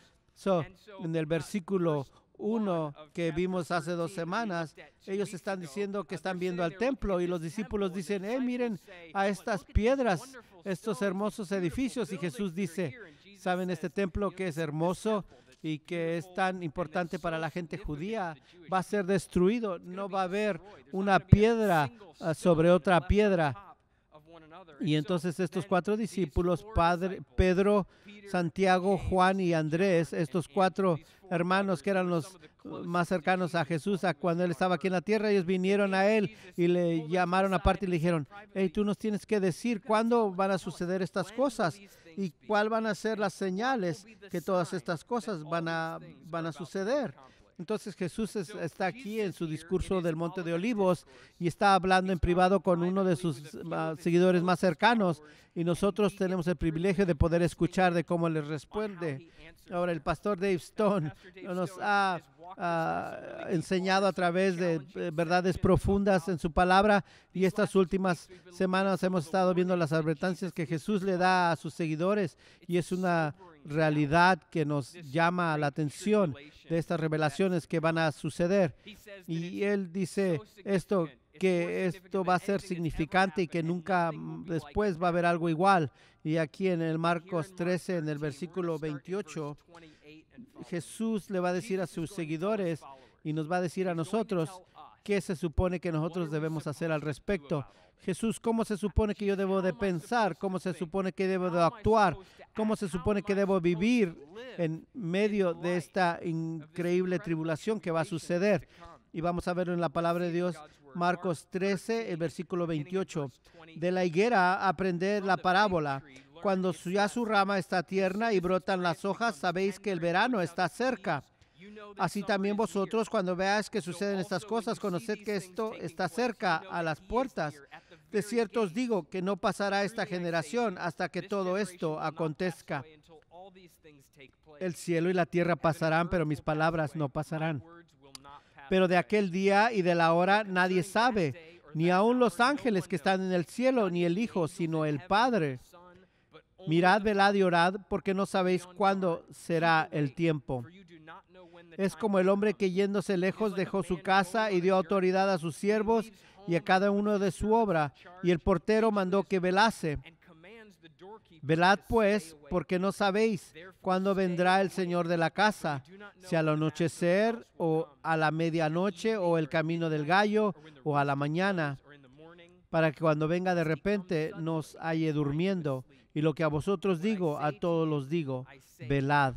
En el versículo 1 que vimos hace 2 semanas, ellos están diciendo que están viendo al templo, y los discípulos dicen: miren a estas piedras, estos hermosos edificios. Y Jesús dice: ¿saben este templo que es hermoso y que es tan importante para la gente judía? Va a ser destruido. No va a haber una piedra sobre otra piedra. Y entonces estos 4 discípulos, Pedro, Santiago, Juan y Andrés, estos 4 hermanos que eran los más cercanos a Jesús cuando él estaba aquí en la tierra, ellos vinieron a él y le llamaron aparte y le dijeron: hey, tú nos tienes que decir cuándo van a suceder estas cosas y cuál van a ser las señales que todas estas cosas van a suceder. Entonces Jesús está aquí en su discurso del Monte de Olivos y está hablando en privado con uno de sus seguidores más cercanos, y nosotros tenemos el privilegio de poder escuchar de cómo les responde. Ahora, el pastor Dave Stone nos ha enseñado a través de verdades profundas en su palabra, y estas últimas semanas hemos estado viendo las advertencias que Jesús le da a sus seguidores, y es una realidad que nos llama la atención de estas revelaciones que van a suceder. Y él dice que esto va a ser significante y que nunca después va a haber algo igual. Y aquí en el Marcos 13, en el versículo 28, Jesús le va a decir a sus seguidores y nos va a decir a nosotros ¿qué se supone que nosotros debemos hacer al respecto? Jesús, ¿cómo se supone que yo debo de pensar? ¿Cómo se supone que debo de actuar? ¿Cómo se supone que debo vivir en medio de esta increíble tribulación que va a suceder? Y vamos a verlo en la palabra de Dios, Marcos 13, el versículo 28. De la higuera aprended la parábola. Cuando ya su rama está tierna y brotan las hojas, sabéis que el verano está cerca. Así también vosotros, cuando veáis que suceden estas cosas, conoced que esto está cerca a las puertas. De cierto os digo que no pasará esta generación hasta que todo esto acontezca. El cielo y la tierra pasarán, pero mis palabras no pasarán. Pero de aquel día y de la hora nadie sabe, ni aun los ángeles que están en el cielo, ni el Hijo, sino el Padre. Mirad, velad y orad, porque no sabéis cuándo será el tiempo. Es como el hombre que yéndose lejos dejó su casa y dio autoridad a sus siervos y a cada uno de su obra, y el portero mandó que velase. Velad pues, porque no sabéis cuándo vendrá el Señor de la casa, si al anochecer, o a la medianoche, o el camino del gallo, o a la mañana, para que cuando venga de repente nos halle durmiendo. Y lo que a vosotros digo, a todos los digo, velad.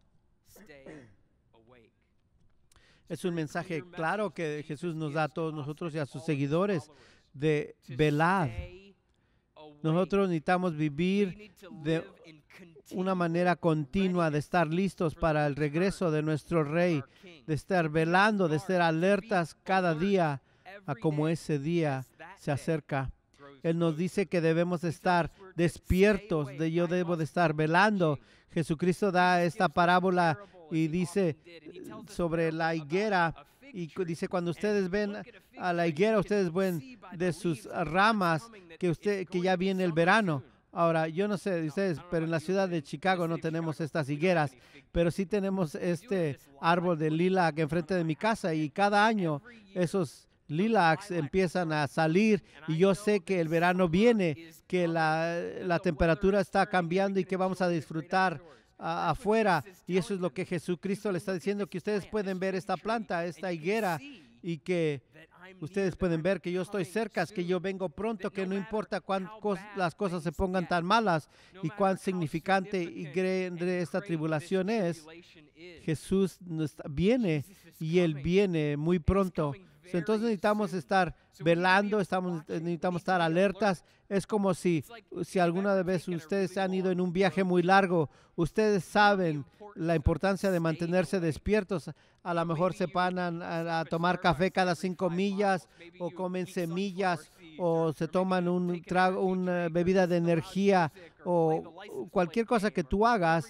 Es un mensaje claro que Jesús nos da a todos nosotros y a sus seguidores de velar. Nosotros necesitamos vivir de una manera continua, de estar listos para el regreso de nuestro Rey, de estar velando, de estar alertas cada día a cómo ese día se acerca. Él nos dice que debemos estar despiertos, yo debo de estar velando. Jesucristo da esta parábola y dice sobre la higuera, y dice, cuando ustedes ven a la higuera, ustedes ven de sus ramas que ya viene el verano. Ahora, yo no sé de ustedes, pero en la ciudad de Chicago no tenemos estas higueras, pero sí tenemos este árbol de lilac enfrente de mi casa, y cada año esos lilacs empiezan a salir, y yo sé que el verano viene, que la temperatura está cambiando y que vamos a disfrutar afuera. Y eso es lo que Jesucristo le está diciendo, que ustedes pueden ver esta planta, esta higuera, y que ustedes pueden ver que yo estoy cerca, que yo vengo pronto, que no importa cuánto las cosas se pongan tan malas y cuán significante y grande esta tribulación es, Jesús viene, y Él viene muy pronto. Entonces necesitamos estar velando, necesitamos estar alertas. Es como si alguna vez ustedes han ido en un viaje muy largo, ustedes saben la importancia de mantenerse despiertos. A lo mejor se paran a tomar café cada 5 millas, o comen semillas, o se toman una bebida de energía, o cualquier cosa que tú hagas.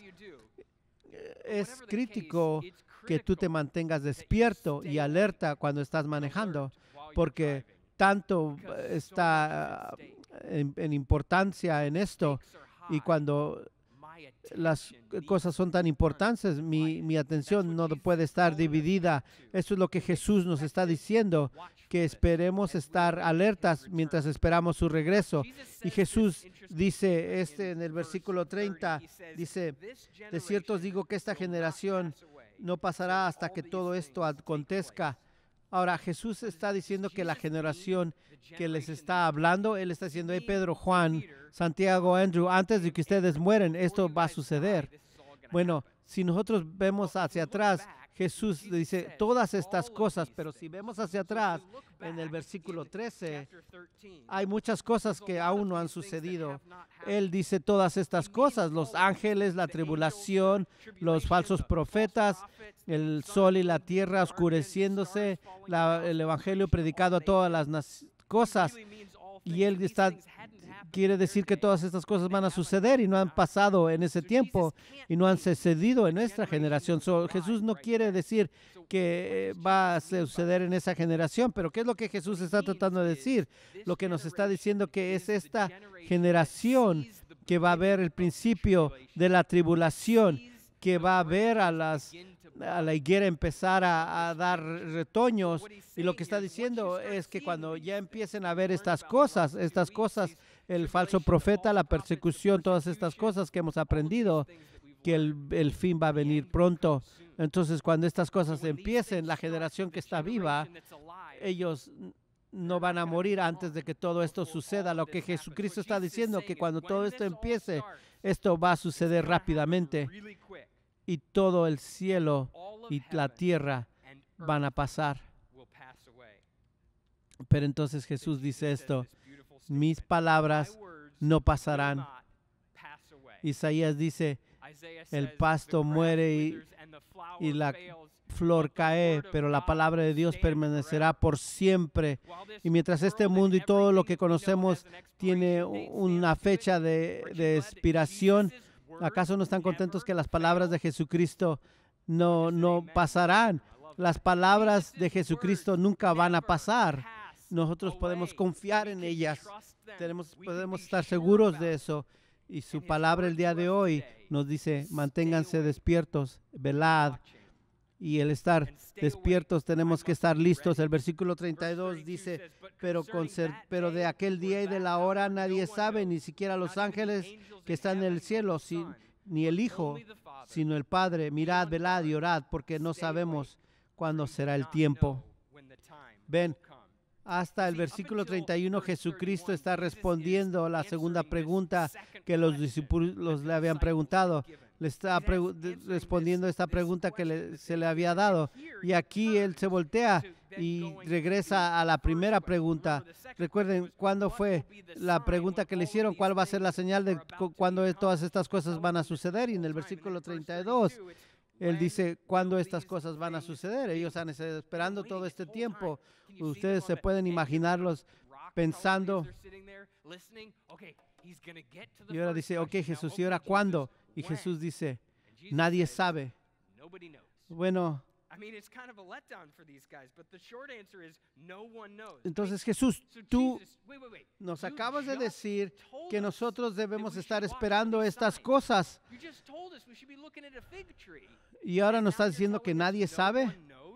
Es crítico que tú te mantengas despierto y alerta cuando estás manejando, porque tanto está en importancia en esto, y cuando las cosas son tan importantes, mi atención no puede estar dividida. Eso es lo que Jesús nos está diciendo, que esperemos estar alertas mientras esperamos su regreso. Y Jesús dice en el versículo 30, dice, de cierto os digo que esta generación no pasará hasta que todo esto acontezca. Ahora, Jesús está diciendo que la generación que les está hablando, Él está diciendo, hey, Pedro, Juan, Santiago, Andrew, antes de que ustedes mueren, esto va a suceder. Bueno, si nosotros vemos hacia atrás, Jesús dice todas estas cosas, pero si vemos hacia atrás, en el versículo 13, hay muchas cosas que aún no han sucedido. Él dice todas estas cosas: los ángeles, la tribulación, los falsos profetas, el sol y la tierra oscureciéndose, el evangelio predicado a todas las cosas. Y Él quiere decir que todas estas cosas van a suceder y no han pasado en ese tiempo y no han sucedido en nuestra generación. Jesús no quiere decir que va a suceder en esa generación, pero ¿qué es lo que Jesús está tratando de decir? Lo que nos está diciendo que es esta generación que va a ver el principio de la tribulación, que va a ver a la higuera empezar a dar retoños, y lo que está diciendo es que cuando ya empiecen a ver estas cosas, el falso profeta, la persecución, todas estas cosas que hemos aprendido, que el fin va a venir pronto. Entonces, cuando estas cosas empiecen, la generación que está viva, ellos no van a morir antes de que todo esto suceda. Lo que Jesucristo está diciendo, que cuando todo esto empiece, esto va a suceder rápidamente y todo el cielo y la tierra van a pasar. Pero entonces Jesús dice esto: mis palabras no pasarán. Isaías dice: el pasto muere y la flor cae, pero la palabra de Dios permanecerá por siempre. Y mientras este mundo y todo lo que conocemos tiene una fecha de expiración, ¿acaso no están contentos que las palabras de Jesucristo no pasarán? Las palabras de Jesucristo nunca van a pasar. Nosotros podemos confiar en ellas. Podemos estar seguros de eso. Y su palabra el día de hoy nos dice: manténganse despiertos, velad. Y el estar despiertos, tenemos que estar listos. El versículo 32 dice: pero de aquel día y de la hora nadie sabe, ni siquiera los ángeles que están en el cielo, ni el Hijo, sino el Padre. Mirad, velad y orad, porque no sabemos cuándo será el tiempo. Ven, hasta el versículo 31 Jesucristo está respondiendo a la segunda pregunta que los discípulos le habían preguntado. Le está respondiendo esta pregunta que se le había dado. Y aquí él se voltea y regresa a la primera pregunta. Recuerden, ¿cuándo fue la pregunta que le hicieron? ¿Cuál va a ser la señal de cuándo todas estas cosas van a suceder? Y en el versículo 32, él dice: ¿cuándo estas cosas van a suceder? Ellos han estado esperando todo este tiempo. Ustedes se pueden imaginarlos pensando. Y ahora dice: ok, Jesús, ¿y ahora cuándo? Y Jesús dice: nadie sabe. Bueno, entonces Jesús, tú nos acabas de decir que nosotros debemos estar esperando estas cosas. Y ahora nos está diciendo que nadie sabe.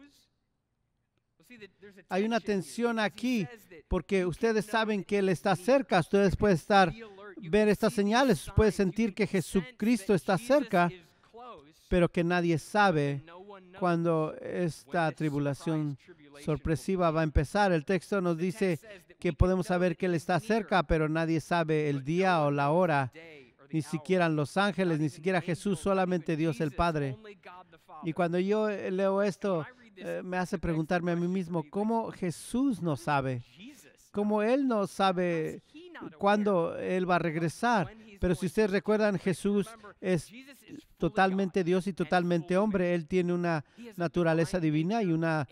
Hay una tensión aquí, porque ustedes saben que Él está cerca. Ustedes pueden ver estas señales, pueden sentir que Jesucristo está cerca, pero que nadie sabe cuándo esta tribulación sorpresiva va a empezar. El texto nos dice que podemos saber que Él está cerca, pero nadie sabe el día o la hora, ni siquiera los ángeles, ni siquiera Jesús, solamente Dios el Padre. Y cuando yo leo esto, me hace preguntarme a mí mismo: ¿cómo Jesús no sabe? ¿Cómo Él no sabe cuándo Él va a regresar? Pero si ustedes recuerdan, Jesús es totalmente Dios y totalmente hombre. Él tiene una naturaleza divina y una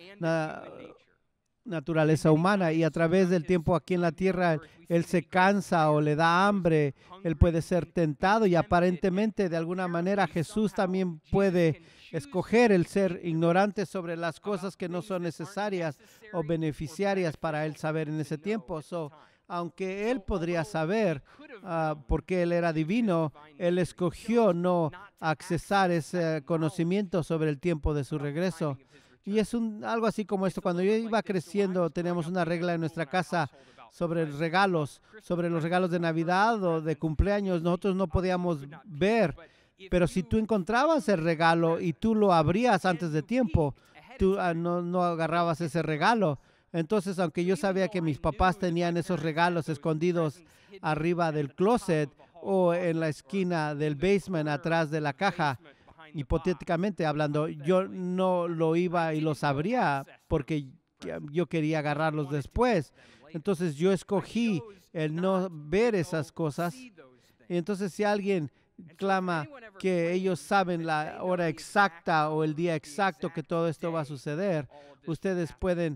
naturaleza humana. Y a través del tiempo aquí en la tierra, Él se cansa o le da hambre. Él puede ser tentado y aparentemente, de alguna manera, Jesús también puede escoger el ser ignorante sobre las cosas que no son necesarias o beneficiarias para Él saber en ese tiempo. Aunque Él podría saber, porque Él era divino, Él escogió no accesar ese conocimiento sobre el tiempo de su regreso. Y es algo así como esto. Cuando yo iba creciendo, teníamos una regla en nuestra casa sobre los regalos de Navidad o de cumpleaños. Nosotros no podíamos ver, pero si tú encontrabas el regalo y tú lo abrías antes de tiempo, tú no agarrabas ese regalo. Entonces, aunque yo sabía que mis papás tenían esos regalos escondidos arriba del closet o en la esquina del basement atrás de la caja, hipotéticamente hablando, yo no lo iba y los abría porque yo quería agarrarlos después. Entonces, yo escogí el no ver esas cosas. Y entonces, si alguien clama que ellos saben la hora exacta o el día exacto que todo esto va a suceder, ustedes pueden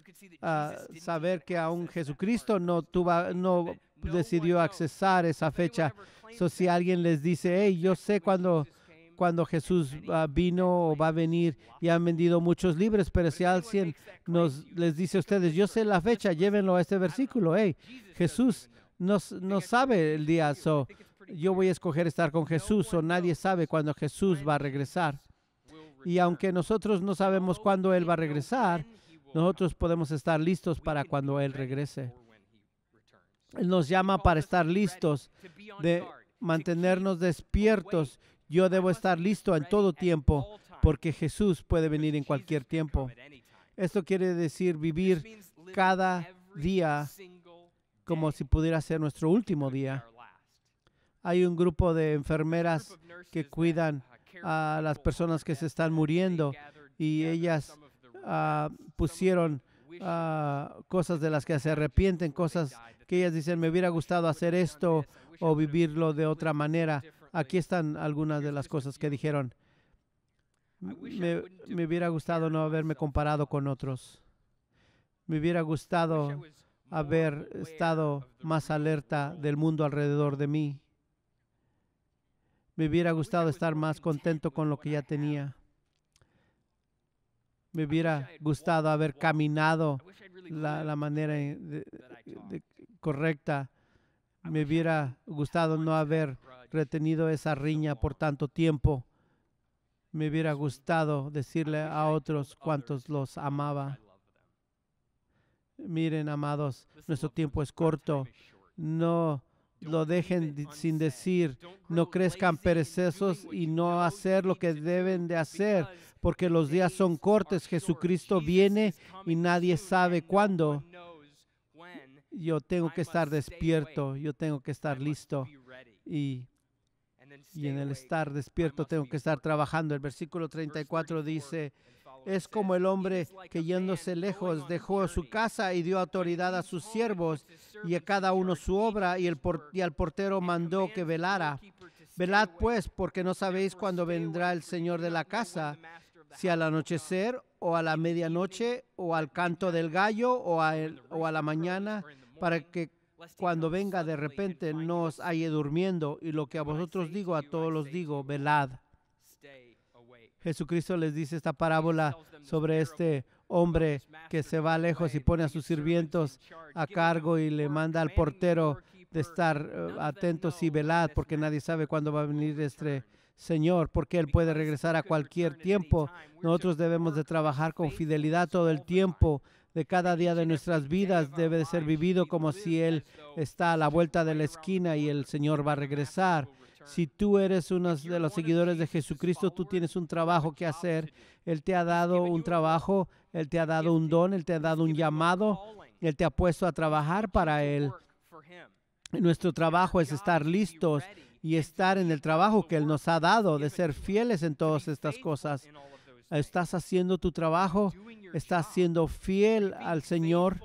saber que aún Jesucristo no decidió accesar esa fecha. Si alguien les dice: hey, yo sé cuando Jesús vino o va a venir y han vendido muchos libros, pero si alguien les dice a ustedes: yo sé la fecha, llévenlo a este versículo. Hey, Jesús no sabe el día, yo voy a escoger estar con Jesús, o nadie sabe cuándo Jesús va a regresar. Y aunque nosotros no sabemos cuándo Él va a regresar, nosotros podemos estar listos para cuando Él regrese. Él nos llama para estar listos, de mantenernos despiertos Yo debo estar listo en todo tiempo porque Jesús puede venir en cualquier tiempo. Esto quiere decir vivir cada día como si pudiera ser nuestro último día. Hay un grupo de enfermeras que cuidan a las personas que se están muriendo y ellas pusieron cosas de las que se arrepienten, cosas que ellas dicen, me hubiera gustado hacer esto o vivirlo de otra manera. Aquí están algunas de las cosas que dijeron. Me hubiera gustado no haberme comparado con otros. Me hubiera gustado haber estado más alerta del mundo alrededor de mí. Me hubiera gustado estar más contento con lo que ya tenía. Me hubiera gustado haber caminado la manera correcta. Me hubiera gustado no haber retenido esa riña por tanto tiempo. Me hubiera gustado decirle a otros cuántos los amaba. Miren, amados, nuestro tiempo es corto. No lo dejen sin decir. No crezcan perezosos y no hacer lo que deben de hacer, porque los días son cortos. Jesucristo viene y nadie sabe cuándo. Yo tengo que estar despierto, yo tengo que estar listo y en el estar despierto tengo que estar trabajando. El versículo 34 dice, es como el hombre que yéndose lejos dejó su casa y dio autoridad a sus siervos y a cada uno su obra y al portero mandó que velara. Velad pues, porque no sabéis cuándo vendrá el Señor de la casa, si al anochecer o a la medianoche o al canto del gallo o a la mañana, para que cuando venga de repente no os halle durmiendo. Y lo que a vosotros digo, a todos los digo, velad. Jesucristo les dice esta parábola sobre este hombre que se va lejos y pone a sus sirvientos a cargo y le manda al portero de estar atentos y velad, porque nadie sabe cuándo va a venir este Señor, porque Él puede regresar a cualquier tiempo. Nosotros debemos de trabajar con fidelidad todo el tiempo. De cada día de nuestras vidas debe de ser vivido como si Él está a la vuelta de la esquina y el Señor va a regresar. Si tú eres uno de los seguidores de Jesucristo, tú tienes un trabajo que hacer. Él te ha dado un trabajo, Él te ha dado un don, Él te ha dado un llamado, Él te ha puesto a trabajar para Él. Nuestro trabajo es estar listos y estar en el trabajo que Él nos ha dado, de ser fieles en todas estas cosas. ¿Estás haciendo tu trabajo? ¿Estás siendo fiel al Señor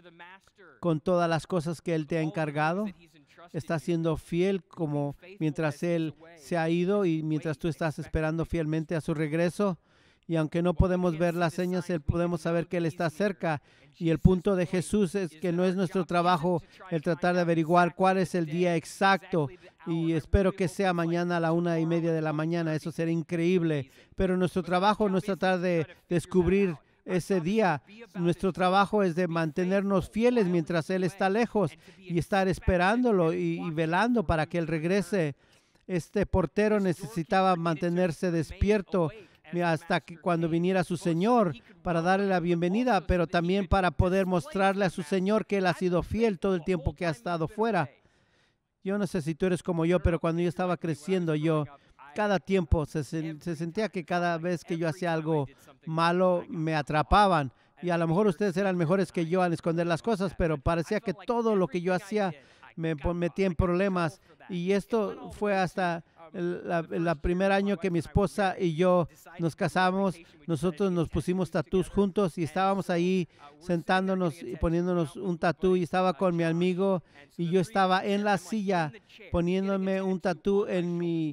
con todas las cosas que Él te ha encargado? ¿Estás siendo fiel como mientras Él se ha ido y mientras tú estás esperando fielmente a su regreso? Y aunque no podemos ver las señas, podemos saber que Él está cerca. Y el punto de Jesús es que no es nuestro trabajo el tratar de averiguar cuál es el día exacto. Y espero que sea mañana a la 1:30 de la mañana. Eso será increíble. Pero nuestro trabajo no es tratar de descubrir ese día. Nuestro trabajo es de mantenernos fieles mientras Él está lejos y estar esperándolo y velando para que Él regrese. Este portero necesitaba mantenerse despierto hasta que cuando viniera su Señor para darle la bienvenida, pero también para poder mostrarle a su Señor que Él ha sido fiel todo el tiempo que ha estado fuera. Yo no sé si tú eres como yo, pero cuando yo estaba creciendo, cada tiempo se sentía que cada vez que yo hacía algo malo me atrapaban. Y a lo mejor ustedes eran mejores que yo en esconder las cosas, pero parecía que todo lo que yo hacía me metía en problemas. Y esto fue hasta el primer año que mi esposa y yo nos casamos. Nosotros nos pusimos tatús juntos y estábamos ahí sentándonos y poniéndonos un tatú. Y estaba con mi amigo y yo estaba en la silla poniéndome un tatú en mi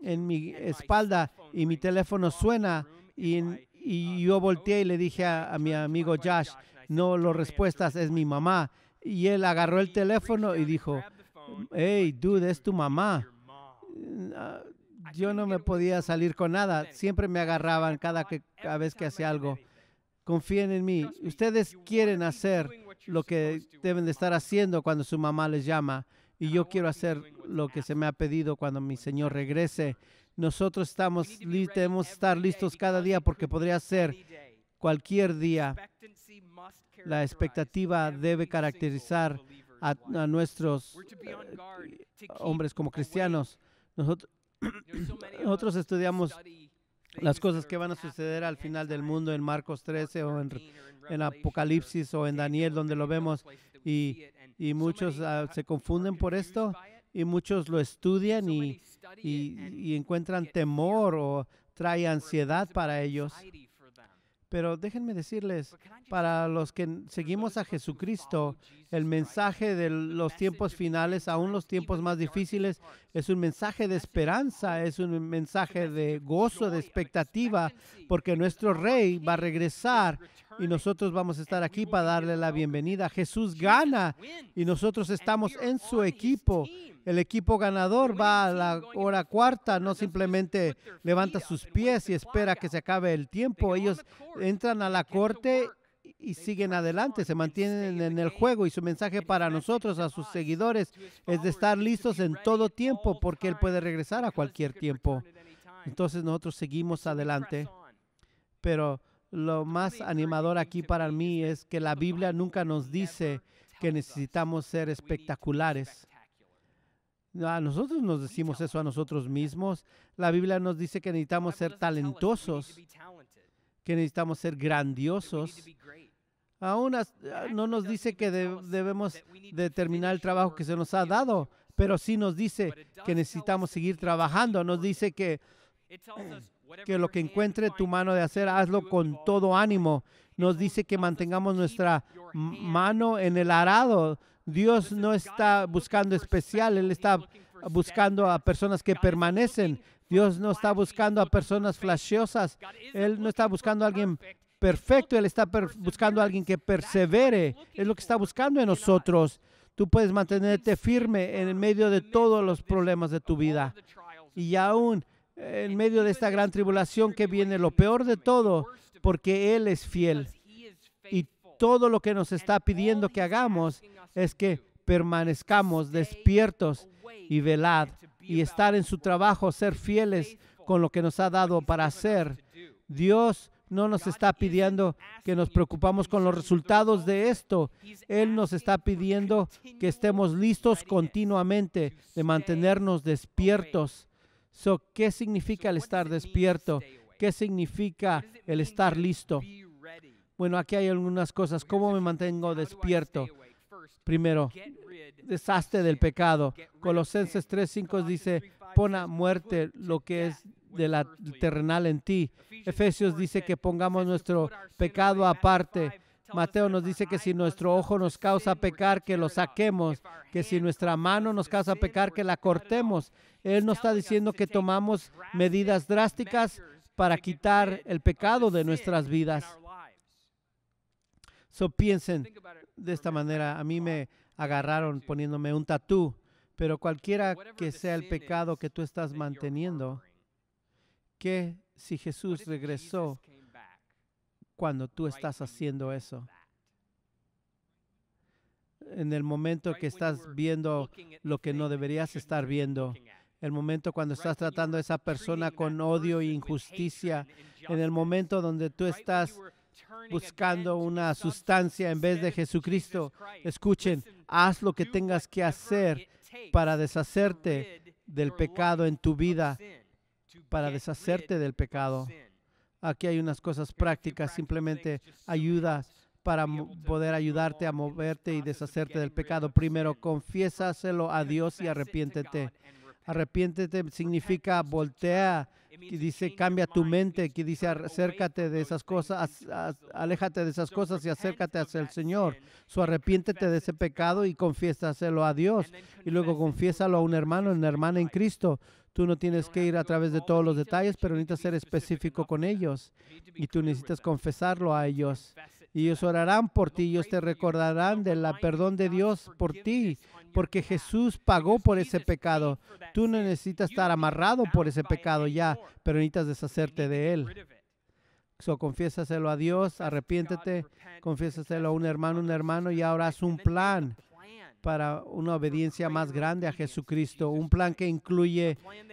espalda y mi teléfono suena y yo volteé y le dije a mi amigo Josh, no lo respuestas, es mi mamá. Y él agarró el teléfono y dijo, hey, dude, es tu mamá. Yo no me podía salir con nada. Siempre me agarraban cada vez que hacía algo. Confíen en mí. Ustedes quieren hacer lo que deben de estar haciendo cuando su mamá les llama. Y yo quiero hacer lo que se me ha pedido cuando mi Señor regrese. Nosotros debemos estar listos cada día porque podría ser cualquier día. La expectativa debe caracterizar a nuestros hombres como cristianos. Nosotros estudiamos las cosas que van a suceder al final del mundo en Marcos 13 o en Apocalipsis o en Daniel, donde lo vemos, y muchos se confunden por esto, y muchos lo estudian y encuentran temor o trae ansiedad para ellos. Pero déjenme decirles, para los que seguimos a Jesucristo, el mensaje de los tiempos finales, aún los tiempos más difíciles, es un mensaje de esperanza, es un mensaje de gozo, de expectativa, porque nuestro Rey va a regresar y nosotros vamos a estar aquí para darle la bienvenida. Jesús gana y nosotros estamos en su equipo. El equipo ganador va a la hora cuarta, no simplemente levanta sus pies y espera que se acabe el tiempo. Ellos entran a la corte y siguen adelante, se mantienen en el juego, y su mensaje para nosotros, a sus seguidores, es de estar listos en todo tiempo, porque Él puede regresar a cualquier tiempo. Entonces nosotros seguimos adelante. Pero lo más animador aquí para mí es que la Biblia nunca nos dice que necesitamos ser espectaculares. A nosotros nos decimos eso a nosotros mismos. La Biblia nos dice que necesitamos ser talentosos, que necesitamos ser grandiosos. Aún no nos dice que debemos de terminar el trabajo que se nos ha dado, pero sí nos dice que necesitamos seguir trabajando. Nos dice que lo que encuentre tu mano de hacer, hazlo con todo ánimo. Nos dice que mantengamos nuestra mano en el arado. Dios no está buscando especial, Él está buscando a personas que permanecen. Dios no está buscando a personas flashiosas. Él no está buscando a alguien perfecto, Él está buscando a alguien que persevere. Es lo que está buscando en nosotros. Tú puedes mantenerte firme en medio de todos los problemas de tu vida. Y aún en medio de esta gran tribulación que viene, lo peor de todo, porque Él es fiel. Y todo lo que nos está pidiendo que hagamos es que permanezcamos despiertos y velad y estar en su trabajo, ser fieles con lo que nos ha dado para hacer. Dios no nos está pidiendo que nos preocupamos con los resultados de esto. Él nos está pidiendo que estemos listos continuamente, de mantenernos despiertos. ¿Qué significa el estar despierto? ¿Qué significa el estar listo? Bueno, aquí hay algunas cosas. ¿Cómo me mantengo despierto? Primero, deshazte del pecado. Colosenses 3:5 dice, pon a muerte lo que es de la terrenal en ti. Efesios dice que pongamos nuestro pecado aparte. Mateo nos dice que si nuestro ojo nos causa pecar, que lo saquemos. Que si nuestra mano nos causa pecar, que la cortemos. Él nos está diciendo que tomamos medidas drásticas para quitar el pecado de nuestras vidas. Piensen de esta manera. A mí me agarraron poniéndome un tatú, pero cualquiera que sea el pecado que tú estás manteniendo, ¿qué si Jesús regresó cuando tú estás haciendo eso? En el momento que estás viendo lo que no deberías estar viendo, el momento cuando estás tratando a esa persona con odio e injusticia, en el momento donde tú estás buscando una sustancia en vez de Jesucristo. Escuchen, haz lo que tengas que hacer para deshacerte del pecado en tu vida, para deshacerte del pecado. Aquí hay unas cosas prácticas, simplemente ayudas para poder ayudarte a moverte y deshacerte del pecado. Primero, confiésaselo a Dios y arrepiéntete. Arrepiéntete significa voltea, que dice cambia tu mente, que dice acércate de esas cosas, aléjate de esas cosas y acércate hacia el Señor. Arrepiéntete de ese pecado y confiésaselo a Dios. Y luego confiésalo a un hermano, una hermana en Cristo. Tú no tienes que ir a través de todos los detalles, pero necesitas ser específico con ellos. Y tú necesitas confesarlo a ellos. Y ellos orarán por ti, ellos te recordarán del perdón de Dios por ti, porque Jesús pagó por ese pecado. Tú no necesitas estar amarrado por ese pecado ya, pero necesitas deshacerte de él. Confiésaselo a Dios, arrepiéntete, confiésaselo a un hermano y ahora haz un plan para una obediencia más grande a Jesucristo, un plan que incluye: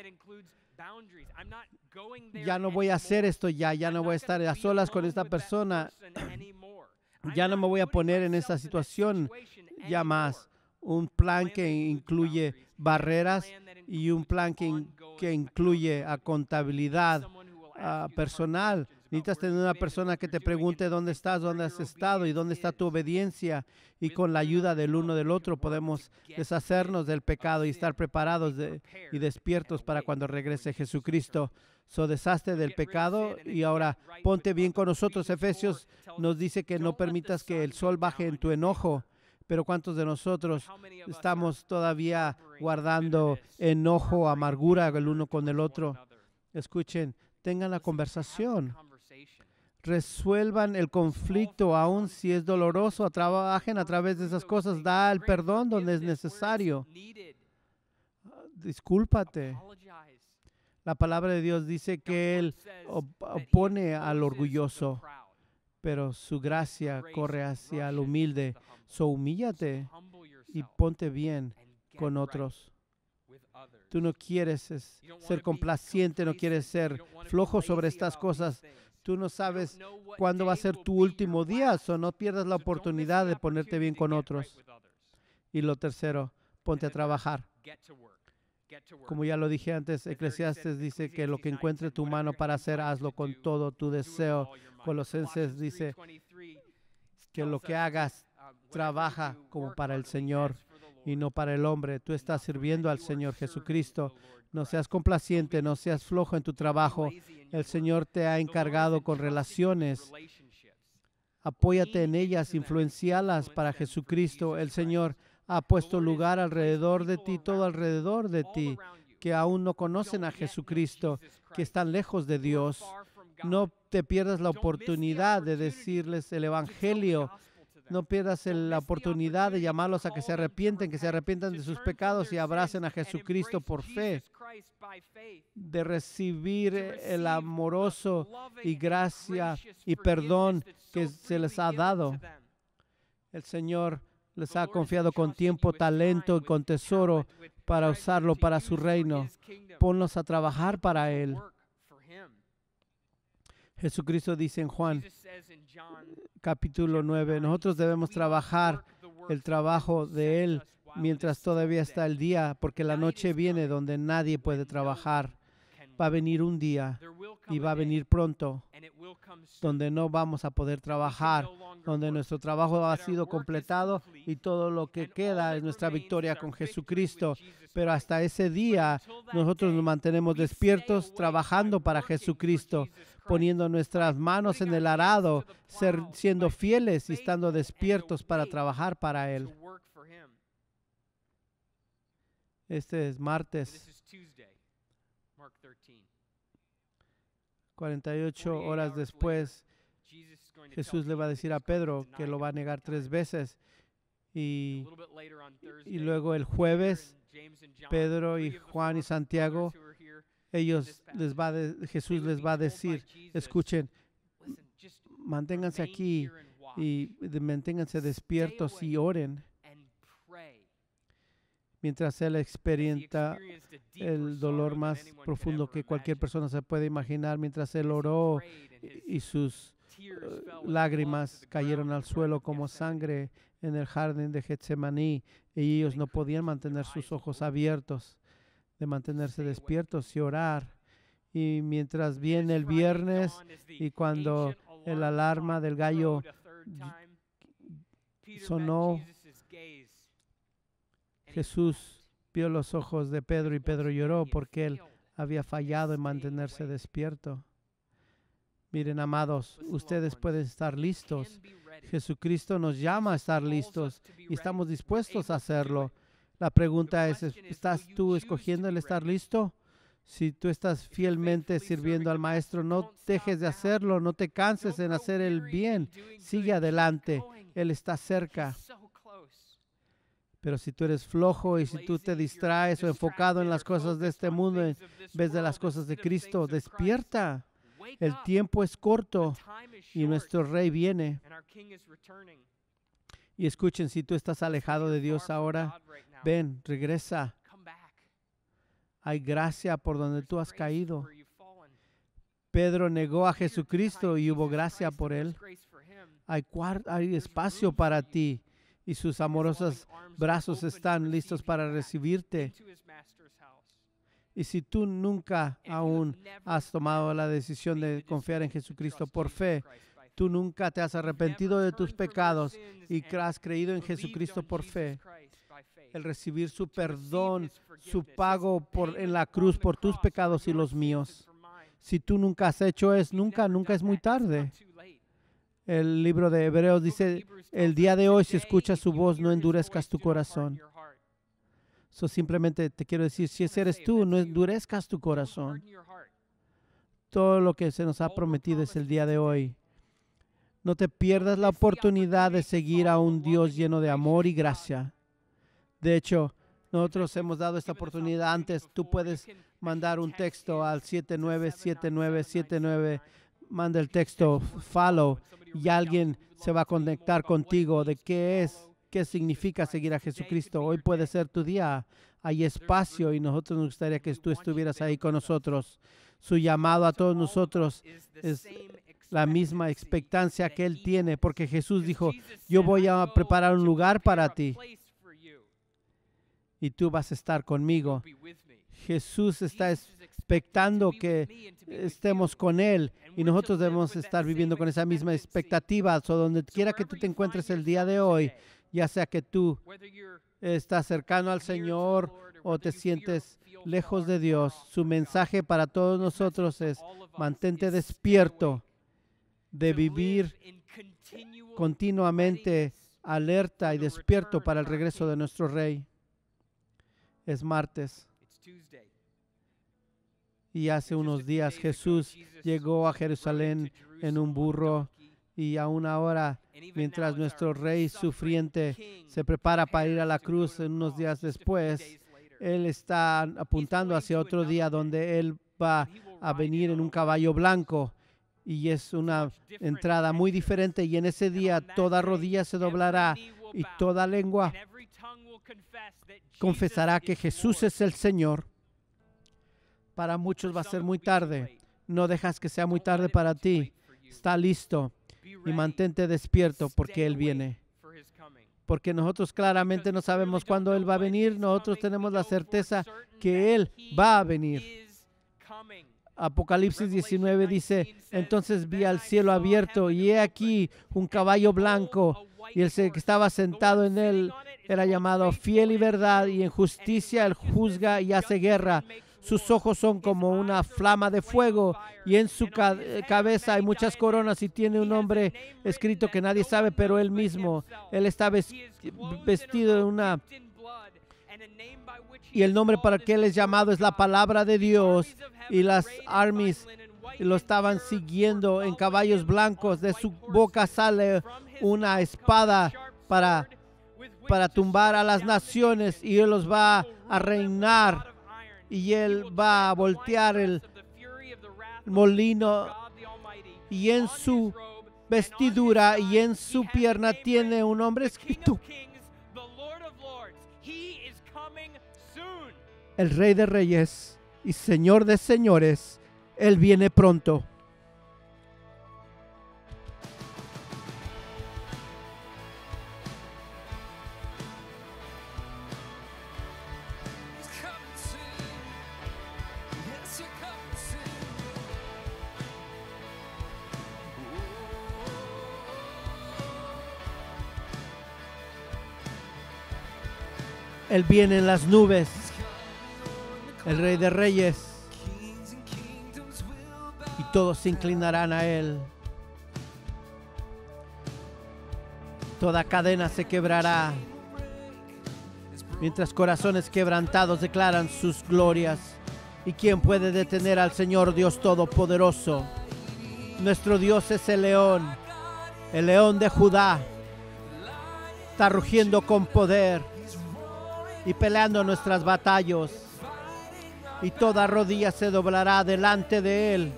ya no voy a hacer esto ya no voy a estar a solas con esta persona, ya no me voy a poner en esa situación ya más. Un plan que incluye barreras y un plan que que incluye a contabilidad personal. Necesitas tener una persona que te pregunte dónde estás, dónde has estado y dónde está tu obediencia. Y con la ayuda del uno del otro podemos deshacernos del pecado y estar preparados y despiertos para cuando regrese Jesucristo. Deshazte del pecado y ahora ponte bien con nosotros. Efesios nos dice que no permitas que el sol baje en tu enojo. Pero ¿cuántos de nosotros estamos todavía guardando enojo, amargura el uno con el otro? Escuchen, tengan la conversación. Resuelvan el conflicto, aun si es doloroso. Trabajen a través de esas cosas. Da el perdón donde es necesario. Discúlpate. La palabra de Dios dice que Él opone al orgulloso, pero su gracia corre hacia el humilde. Humíllate y ponte bien con otros. Tú no quieres ser complaciente, no quieres ser flojo sobre estas cosas. Tú no sabes cuándo va a ser tu último día, no pierdas la oportunidad de ponerte bien con otros. Y lo tercero, ponte a trabajar. Como ya lo dije antes, Eclesiastes dice que lo que encuentre tu mano para hacer, hazlo con todo tu deseo. Colosenses dice que lo que hagas, trabaja como para el Señor y no para el hombre. Tú estás sirviendo al Señor Jesucristo. No seas complaciente, no seas flojo en tu trabajo. El Señor te ha encargado con relaciones. Apóyate en ellas, influencialas para Jesucristo. El Señor ha puesto lugar alrededor de ti, todo alrededor de ti, que aún no conocen a Jesucristo, que están lejos de Dios. No te pierdas la oportunidad de decirles el Evangelio. No pierdas la oportunidad de llamarlos a que se arrepientan de sus pecados y abracen a Jesucristo por fe, de recibir el amoroso y gracia y perdón que se les ha dado. El Señor les ha confiado con tiempo, talento y con tesoro para usarlo para su reino. Ponlos a trabajar para Él. Jesucristo dice en Juan capítulo 9, nosotros debemos trabajar el trabajo de Él mientras todavía está el día, porque la noche viene donde nadie puede trabajar. Va a venir un día y va a venir pronto donde no vamos a poder trabajar, donde nuestro trabajo ha sido completado y todo lo que queda es nuestra victoria con Jesucristo. Pero hasta ese día nosotros nos mantenemos despiertos trabajando para Jesucristo, poniendo nuestras manos en el arado, siendo fieles y estando despiertos para trabajar para Él. Este es martes. 48 horas después, Jesús le va a decir a Pedro que lo va a negar 3 veces. Y luego el jueves, Pedro y Juan y Santiago, Jesús les va a decir, escuchen, manténganse aquí y manténganse despiertos y oren. Mientras Él experimenta el dolor más profundo que cualquier persona se puede imaginar, mientras Él oró y sus lágrimas cayeron al suelo como sangre en el jardín de Getsemaní, y ellos no podían mantener sus ojos abiertos, de mantenerse despiertos y orar. Y mientras viene el viernes y cuando el alarma del gallo sonó, Jesús vio los ojos de Pedro y Pedro lloró porque él había fallado en mantenerse despierto. Miren, amados, ustedes pueden estar listos. Jesucristo nos llama a estar listos y estamos dispuestos a hacerlo. La pregunta es, ¿estás tú escogiendo el estar listo? Si tú estás fielmente sirviendo al Maestro, no dejes de hacerlo, no te canses en hacer el bien. Sigue adelante, Él está cerca. Pero si tú eres flojo y si tú te distraes o enfocado en las cosas de este mundo en vez de las cosas de Cristo, despierta. El tiempo es corto y nuestro Rey viene. Y escuchen, si tú estás alejado de Dios ahora, ven, regresa. Hay gracia por donde tú has caído. Pedro negó a Jesucristo y hubo gracia por él. Hay espacio para ti y sus amorosos brazos están listos para recibirte. Y si tú nunca aún has tomado la decisión de confiar en Jesucristo por fe, tú nunca te has arrepentido de tus pecados y has creído en Jesucristo por fe, el recibir su perdón, su pago en la cruz por tus pecados y los míos. Si tú nunca has hecho eso, nunca es muy tarde. El libro de Hebreos dice, el día de hoy, si escuchas su voz, no endurezcas tu corazón. Simplemente te quiero decir, si ese eres tú, no endurezcas tu corazón. Todo lo que se nos ha prometido es el día de hoy. No te pierdas la oportunidad de seguir a un Dios lleno de amor y gracia. De hecho, nosotros hemos dado esta oportunidad antes. Tú puedes mandar un texto al 797979. Manda el texto follow y alguien se va a conectar contigo de qué significa seguir a Jesucristo. Hoy puede ser tu día. Hay espacio y nosotros nos gustaría que tú estuvieras ahí con nosotros. Su llamado a todos nosotros es la misma expectancia que Él tiene, porque Jesús dijo, yo voy a preparar un lugar para ti y tú vas a estar conmigo. Jesús está expectando que estemos con Él y nosotros debemos estar viviendo con esa misma expectativa. Donde quiera que tú te encuentres el día de hoy, ya sea que tú estás cercano al Señor o te sientes lejos de Dios, su mensaje para todos nosotros es mantente despierto, de vivir continuamente alerta y despierto para el regreso de nuestro Rey. Es martes. Y hace unos días Jesús llegó a Jerusalén en un burro y aún ahora, mientras nuestro Rey sufriente se prepara para ir a la cruz unos días después, Él está apuntando hacia otro día donde Él va a venir en un caballo blanco y es una entrada muy diferente y en ese día toda rodilla se doblará y toda lengua confesará que Jesús es el Señor. Para muchos va a ser muy tarde. No dejas que sea muy tarde para ti. Está listo y mantente despierto porque Él viene. Porque nosotros claramente no sabemos cuándo Él va a venir. Nosotros tenemos la certeza que Él va a venir. Apocalipsis 19 dice, entonces vi al cielo abierto y he aquí un caballo blanco y el que estaba sentado en él era llamado Fiel y Verdad y en justicia Él juzga y hace guerra. Sus ojos son como una flama de fuego y en su cabeza hay muchas coronas y tiene un nombre escrito que nadie sabe, pero Él mismo. Él está vestido de una... Y el nombre para que Él es llamado es la palabra de Dios. Y las armies lo estaban siguiendo en caballos blancos. De su boca sale una espada para tumbar a las naciones y Él los va a reinar. Y Él va a voltear el molino y en su vestidura y en su pierna tiene un nombre escrito. El Rey de Reyes y Señor de Señores, Él viene pronto. Él viene en las nubes, el Rey de Reyes, y todos se inclinarán a Él. Toda cadena se quebrará, mientras corazones quebrantados declaran sus glorias. ¿Y quién puede detener al Señor Dios Todopoderoso? Nuestro Dios es el león de Judá. Está rugiendo con poder y peleando nuestras batallas, y toda rodilla se doblará delante de Él.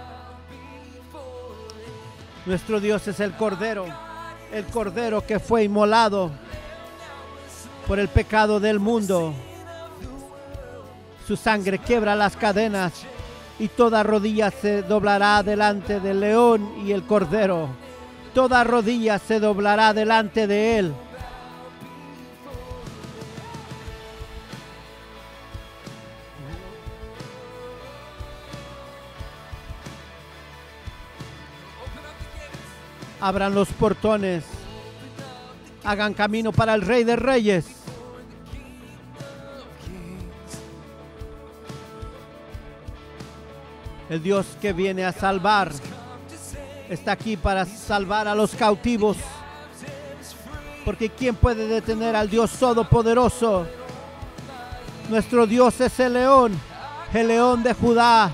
Nuestro Dios es el Cordero que fue inmolado por el pecado del mundo. Su sangre quiebra las cadenas y toda rodilla se doblará delante del león y el Cordero. Toda rodilla se doblará delante de Él. Abran los portones. Hagan camino para el Rey de Reyes. El Dios que viene a salvar está aquí para salvar a los cautivos. Porque ¿quién puede detener al Dios Todopoderoso? Nuestro Dios es el León de Judá.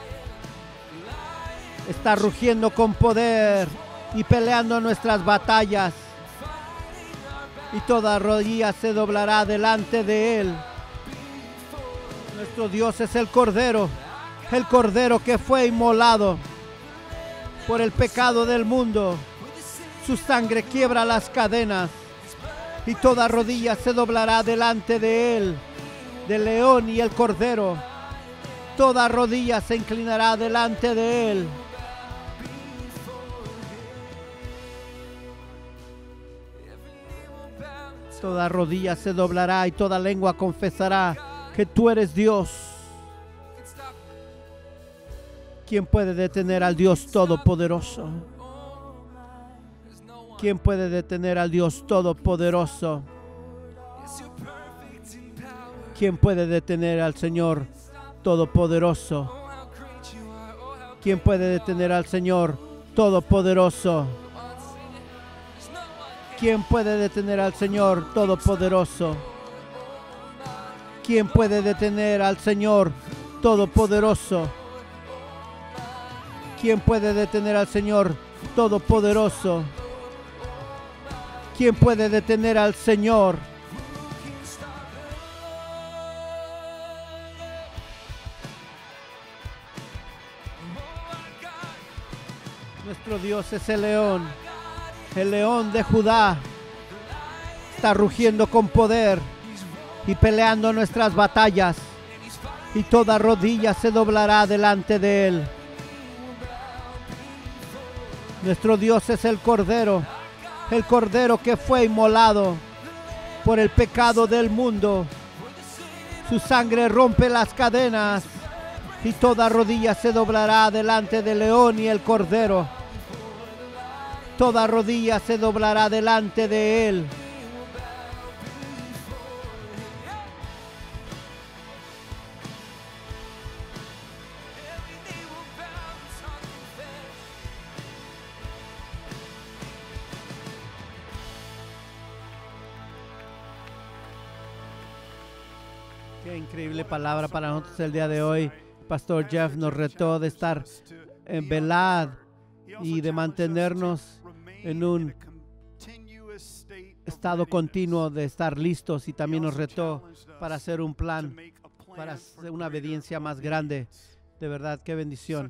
Está rugiendo con poder y peleando nuestras batallas. Y toda rodilla se doblará delante de Él. Nuestro Dios es el Cordero que fue inmolado por el pecado del mundo. Su sangre quiebra las cadenas y toda rodilla se doblará delante de Él, del León y el Cordero. Toda rodilla se inclinará delante de Él. Toda rodilla se doblará y toda lengua confesará que tú eres Dios. ¿Quién puede detener al Dios Todopoderoso? ¿Quién puede detener al Dios Todopoderoso? ¿Quién puede detener al Señor Todopoderoso? ¿Quién puede detener al Señor Todopoderoso? ¿Quién puede detener al Señor Todopoderoso? ¿Quién puede detener al Señor Todopoderoso? ¿Quién puede detener al Señor Todopoderoso? ¿Quién puede detener al Señor? Nuestro Dios es el León de Judá. Está rugiendo con poder y peleando nuestras batallas. Y toda rodilla se doblará delante de Él. Nuestro Dios es el Cordero que fue inmolado por el pecado del mundo. Su sangre rompe las cadenas y toda rodilla se doblará delante del León y el Cordero. Toda rodilla se doblará delante de Él. Qué increíble palabra para nosotros el día de hoy. Pastor Jeff nos retó de estar en velad y de mantenernos en un estado continuo de estar listos, y también nos retó para hacer un plan, para hacer una obediencia más grande. De verdad, qué bendición.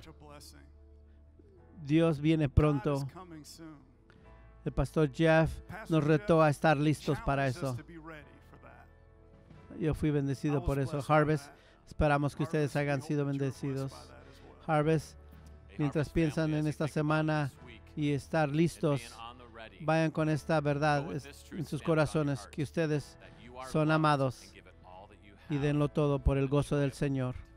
Dios viene pronto. El pastor Jeff nos retó a estar listos para eso. Yo fui bendecido por eso. Harvest, esperamos que ustedes hayan sido bendecidos. Harvest, mientras piensan en esta semana y estar listos, vayan con esta verdad en sus corazones, que ustedes son amados, y denlo todo por el gozo del Señor.